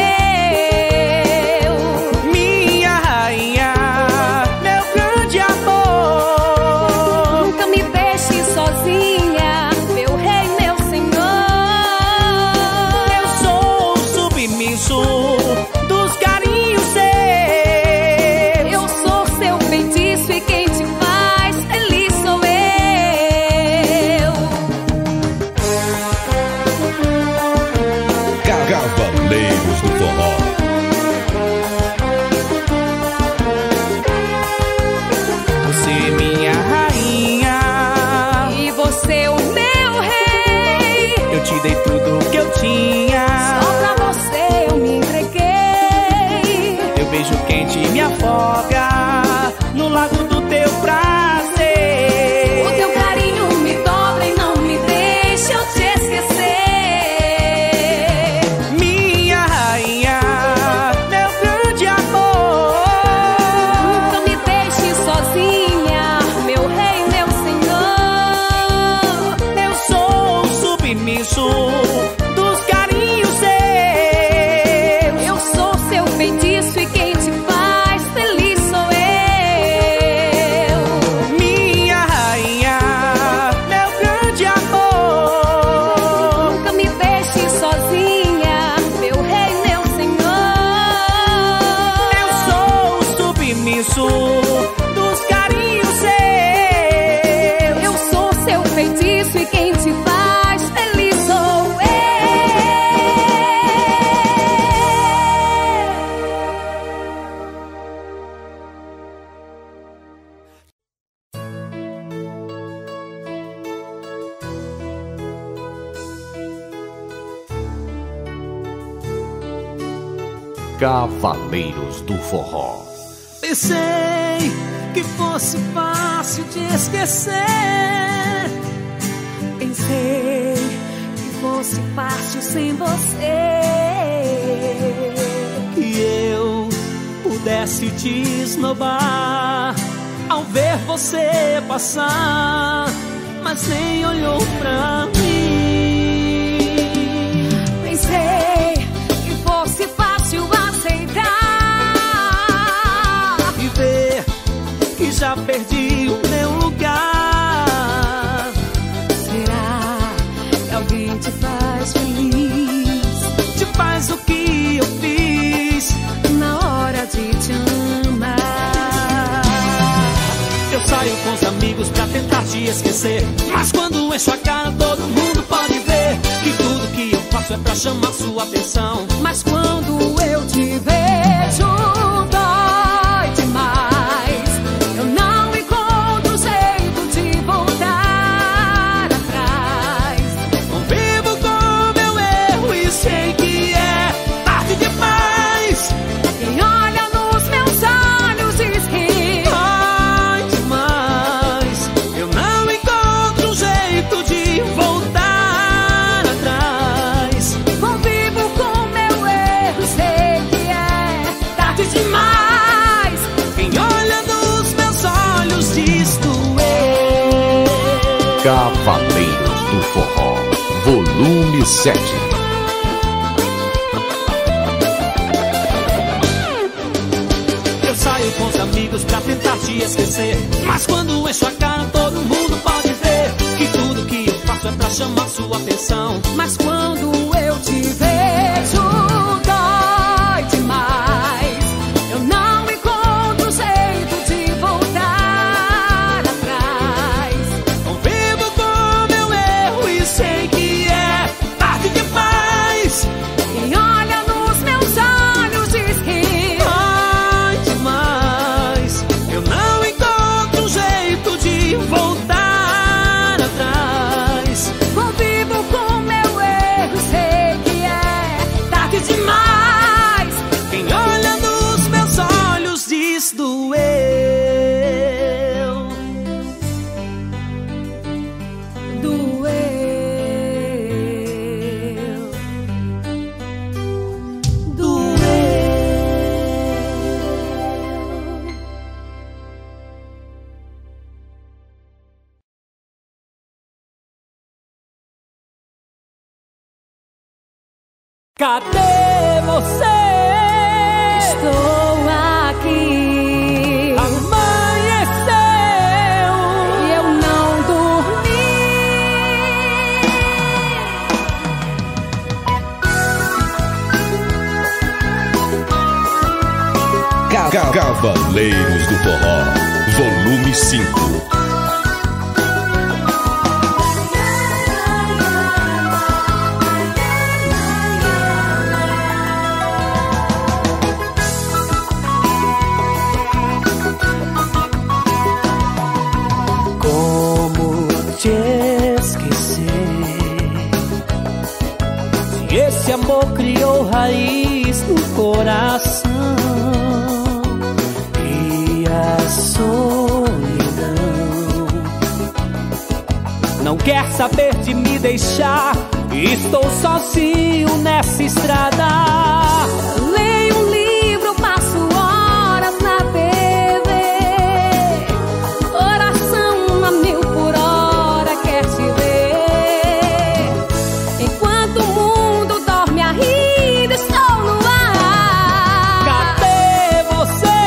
Minha rainha, meu grande amor, nunca me deixe sozinha, meu rei, meu senhor. eu sou o submisso dos carinhos seus. Eu sou seu feitiço e quem te faz feliz sou eu. Cavaleiros do Forró. Você é minha rainha E você o meu rei. eu te dei tudo que eu tinha, Só pra você eu me entreguei. teu beijo quente me afoga no lago do teu prazer. O teu carinho me dobra e não me deixa eu te esquecer. Minha rainha, meu grande amor, Nunca me deixe sozinha, meu rei, meu senhor. eu sou o submisso dos carinhos seus. Eu sou seu feitiço e quem te faz feliz sou eu. Minha rainha, meu grande amor, Nunca me deixe sozinha, meu rei, meu senhor. eu sou o submisso dos carinhos seus. Eu sou seu feitiço e quem te faz feliz sou eu. Cavaleiros do Forró. Pensei que fosse fácil de esquecer. Pensei que fosse fácil sem você. Que eu pudesse te esnobar ao ver você passar, mas nem olhou pra mim. Pensei que fosse fácil aceitar E ver que já perdi o meu lugar. Será que alguém te faz feliz? Te faz o que eu fiz Na hora de te amar. Eu saio com os amigos pra tentar te esquecer, mas quando encho a cara todo mundo pode ver que tudo que eu faço é pra chamar sua atenção. Mas quando eu te vejo dói demais. Eu não encontro jeito de voltar atrás. Convivo com meu erro e sei que é tarde demais. Quem olha nos meus olhos diz que dói demais. Eu não encontro jeito de voltar atrás. convivo com meu erro, sei que é tarde demais. Quem olha nos meus olhos diz doer. Cavaleiros do Forró, volume 7. Eu saio com os amigos pra tentar te esquecer, mas quando encho a cara todo mundo pode ver que tudo que eu faço é pra chamar sua atenção. Mas quando eu te vejo dói demais. Eu não encontro jeito de voltar atrás. Convivo com meu erro e sei que é tarde demais. Quem olha nos meus olhos diz que dói demais. Eu não encontro jeito de voltar atrás. convivo com meu erro, sei que é tarde demais. Quem olha nos meus olhos diz doeu. Doeu. Cadê você? Estou aqui. Amanheceu E eu não dormi. Cavaleiros do Forró, volume 5. Como te esquecer? Se esse amor criou raiz no coração e a solidão não quer saber de me deixar. Estou sozinho nessa estrada. Leio um livro, passo horas na TV. Coração a mil por hora quer te ver. Enquanto o mundo dorme a rir, estou no ar. Cadê você?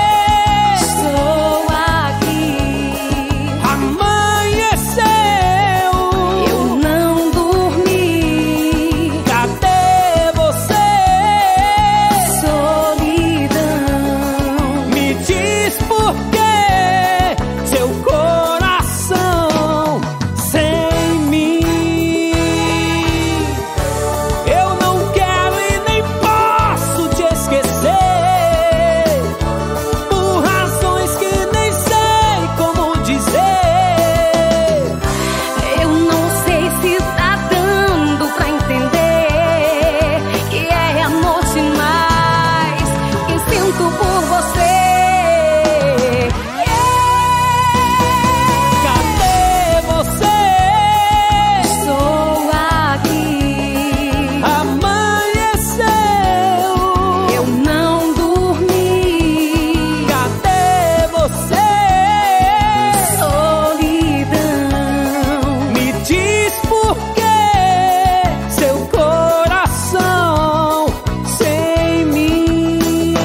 Estou aqui. Amanheceu. Eu não dormi. Cadê você? Solidão. Me diz por que seu coração sem mim. Eu não quero e nem posso te esquecer, por razões que nem sei como dizer. Eu não sei se tá dando pra entender que é amor demais que sinto por você. Cadê você? Estou aqui. Amanheceu. Eu não dormi. Cadê você? Solidão. Me diz por que seu coração sem mim.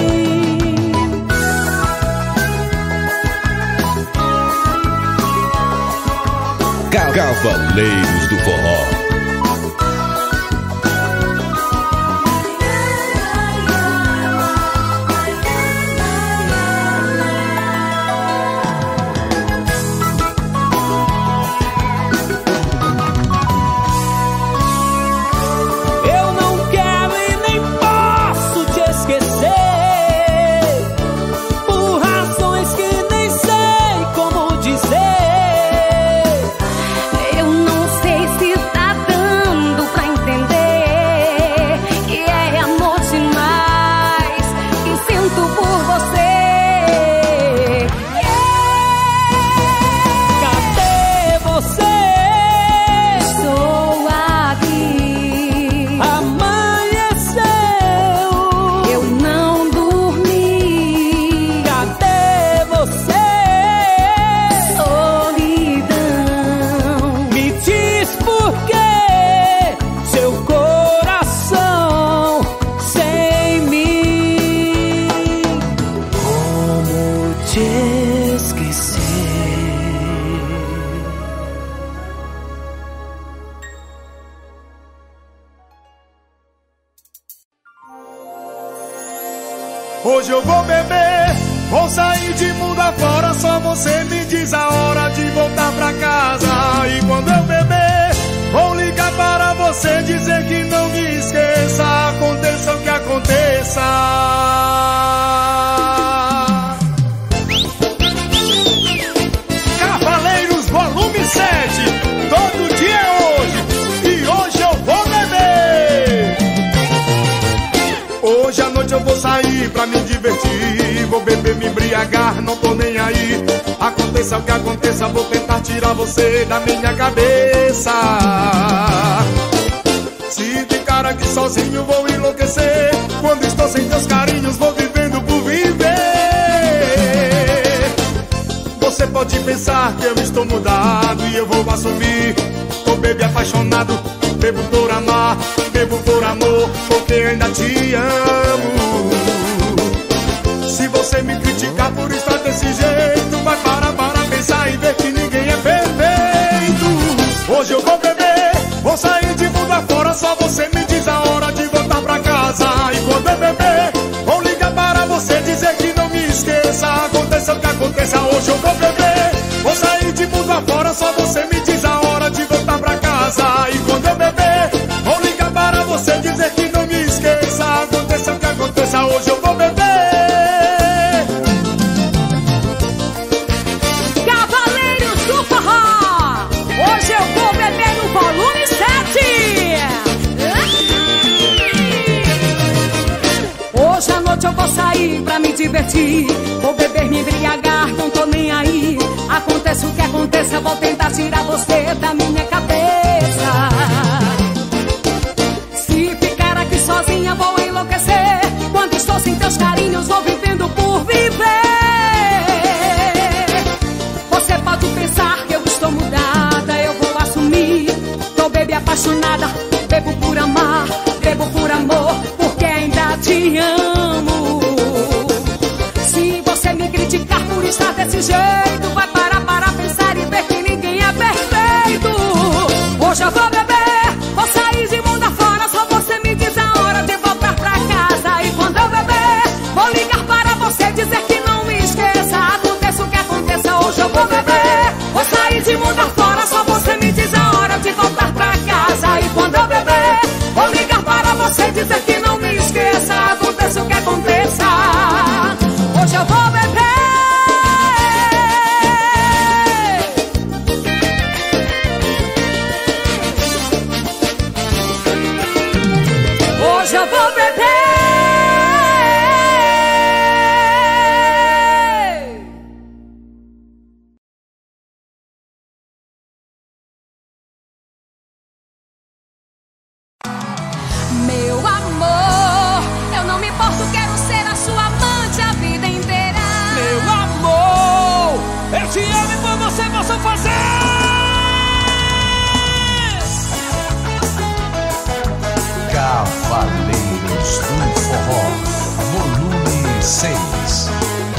Cavaleiros do Forró, Hoje eu vou beber, vou sair de mundo afora. Só você me diz a hora de voltar pra casa. E quando eu beber, vou ligar para você, dizer que não me esqueça, aconteça o que aconteça. Cavaleiros Volume 7, todo dia é hoje, e hoje eu vou beber. Hoje à noite eu vou sair pra me divertir, vou beber, me embriagar, não tô nem aí. Aconteça o que aconteça, vou tentar tirar você da minha cabeça. Se ficar aqui sozinho vou enlouquecer, quando estou sem teus carinhos vou vivendo por viver. Você pode pensar que eu estou mudado e eu vou assumir. Tô bebê apaixonado, bebo por amar, bebo por amor, porque ainda te amo. Se você me criticar por estar desse jeito, vai para pensar e ver que ninguém é perfeito. Hoje eu vou beber, vou sair de mundo afora, só você me diz a hora de voltar pra casa. E quando eu beber, vou ligar para você, dizer que não me esqueça, aconteça o que aconteça. Hoje eu vou beber, vou sair de mundo afora, só você me diz a hora de voltar pra casa. E quando eu beber, vou ligar para você, dizer que não me esqueça, aconteça o que aconteça. Hoje eu vou beber. Cavaleiros do Forró, hoje eu vou beber no volume 7. Hoje à noite eu vou sair pra me divertir, vou beber, me embriagar, não tô nem aí. Aconteça o que aconteça, vou tentar tirar você da minha cabeça. Se ficar aqui sozinha vou enlouquecer, quando estou sem teus carinhos vou vivendo por viver. Você pode pensar que eu estou mudada, eu vou assumir. Tô bebê apaixonada, bebo por amar, bebo por amor, porque ainda te amo. Se você me criticar por estar desse jeito, vai para pensar e ver que ninguém é perfeito. Hoje eu vou beber, vou sair de mundo afora, só você me diz a hora de voltar pra casa. E quando eu beber, vou ligar para você, dizer que não me esqueça, aconteça o que aconteça. Hoje eu vou beber, vou sair de mundo afora, só você me diz a hora de voltar pra casa. E quando eu beber, vou ligar para você, dizer que não me esqueça, aconteça o que aconteça. Hoje eu vou beber. Hoje eu vou beber. Meu amor, eu não me importo, quero ser a sua amante a vida inteira. Meu amor, eu te amo e por você posso fazer. Cavaleiros do Forró, volume 6.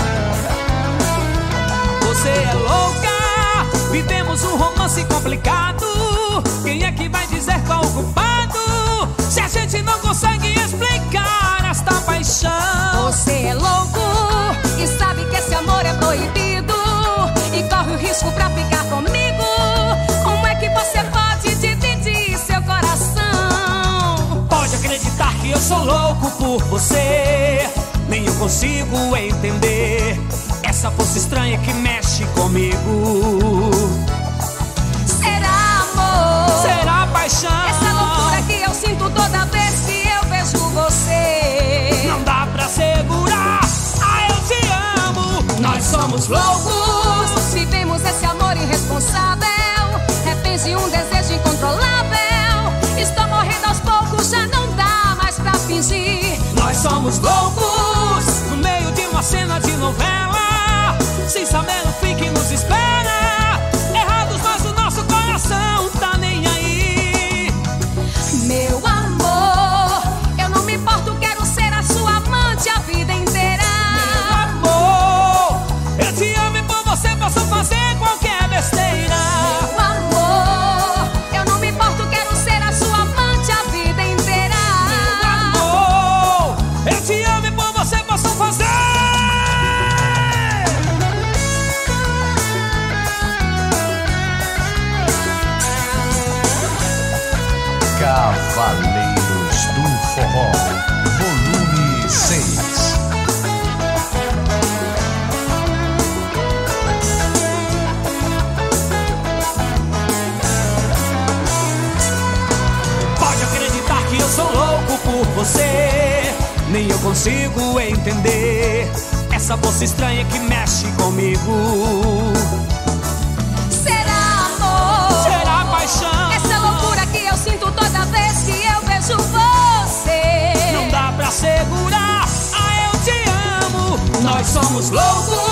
Você é louca, vivemos um romance complicado. Quem é que vai dizer qual o culpado, se a gente não consegue explicar esta paixão? Você é louco e sabe que esse amor é proibido e corre o risco pra ficar comigo. Como é que você pode dividir seu coração? Pode acreditar que eu sou louco por você, nem eu consigo entender essa força estranha que mexe comigo. Será amor? Será paixão? Essa loucura que eu sinto toda vez que eu vejo você. Não dá pra segurar, eu te amo. Nós somos loucos, vivemos esse amor irresponsável, refém um desejo incontrolável. Estou morrendo aos poucos, já não dá mais pra fingir. Nós somos loucos, no meio de uma cena de novela, sem saber o fim que nos espera. Errados, mas o nosso coração tá nem aí. Meu amor, eu não me importo, quero ser a sua amante a vida inteira. Meu amor, eu te amo e por você posso fazer qualquer besteira. Meu amor, eu não me importo, quero ser a sua amante a vida inteira. Meu amor, eu te amo e por você posso fazer Cavaleiros do Forró, volume 6. Pode acreditar que eu sou louco por você, nem eu consigo entender essa força estranha que mexe comigo. Será amor? Será paixão? Essa loucura que eu sinto toda vez que eu vejo você. Não dá pra segurar, ah, eu te amo. Nós somos loucos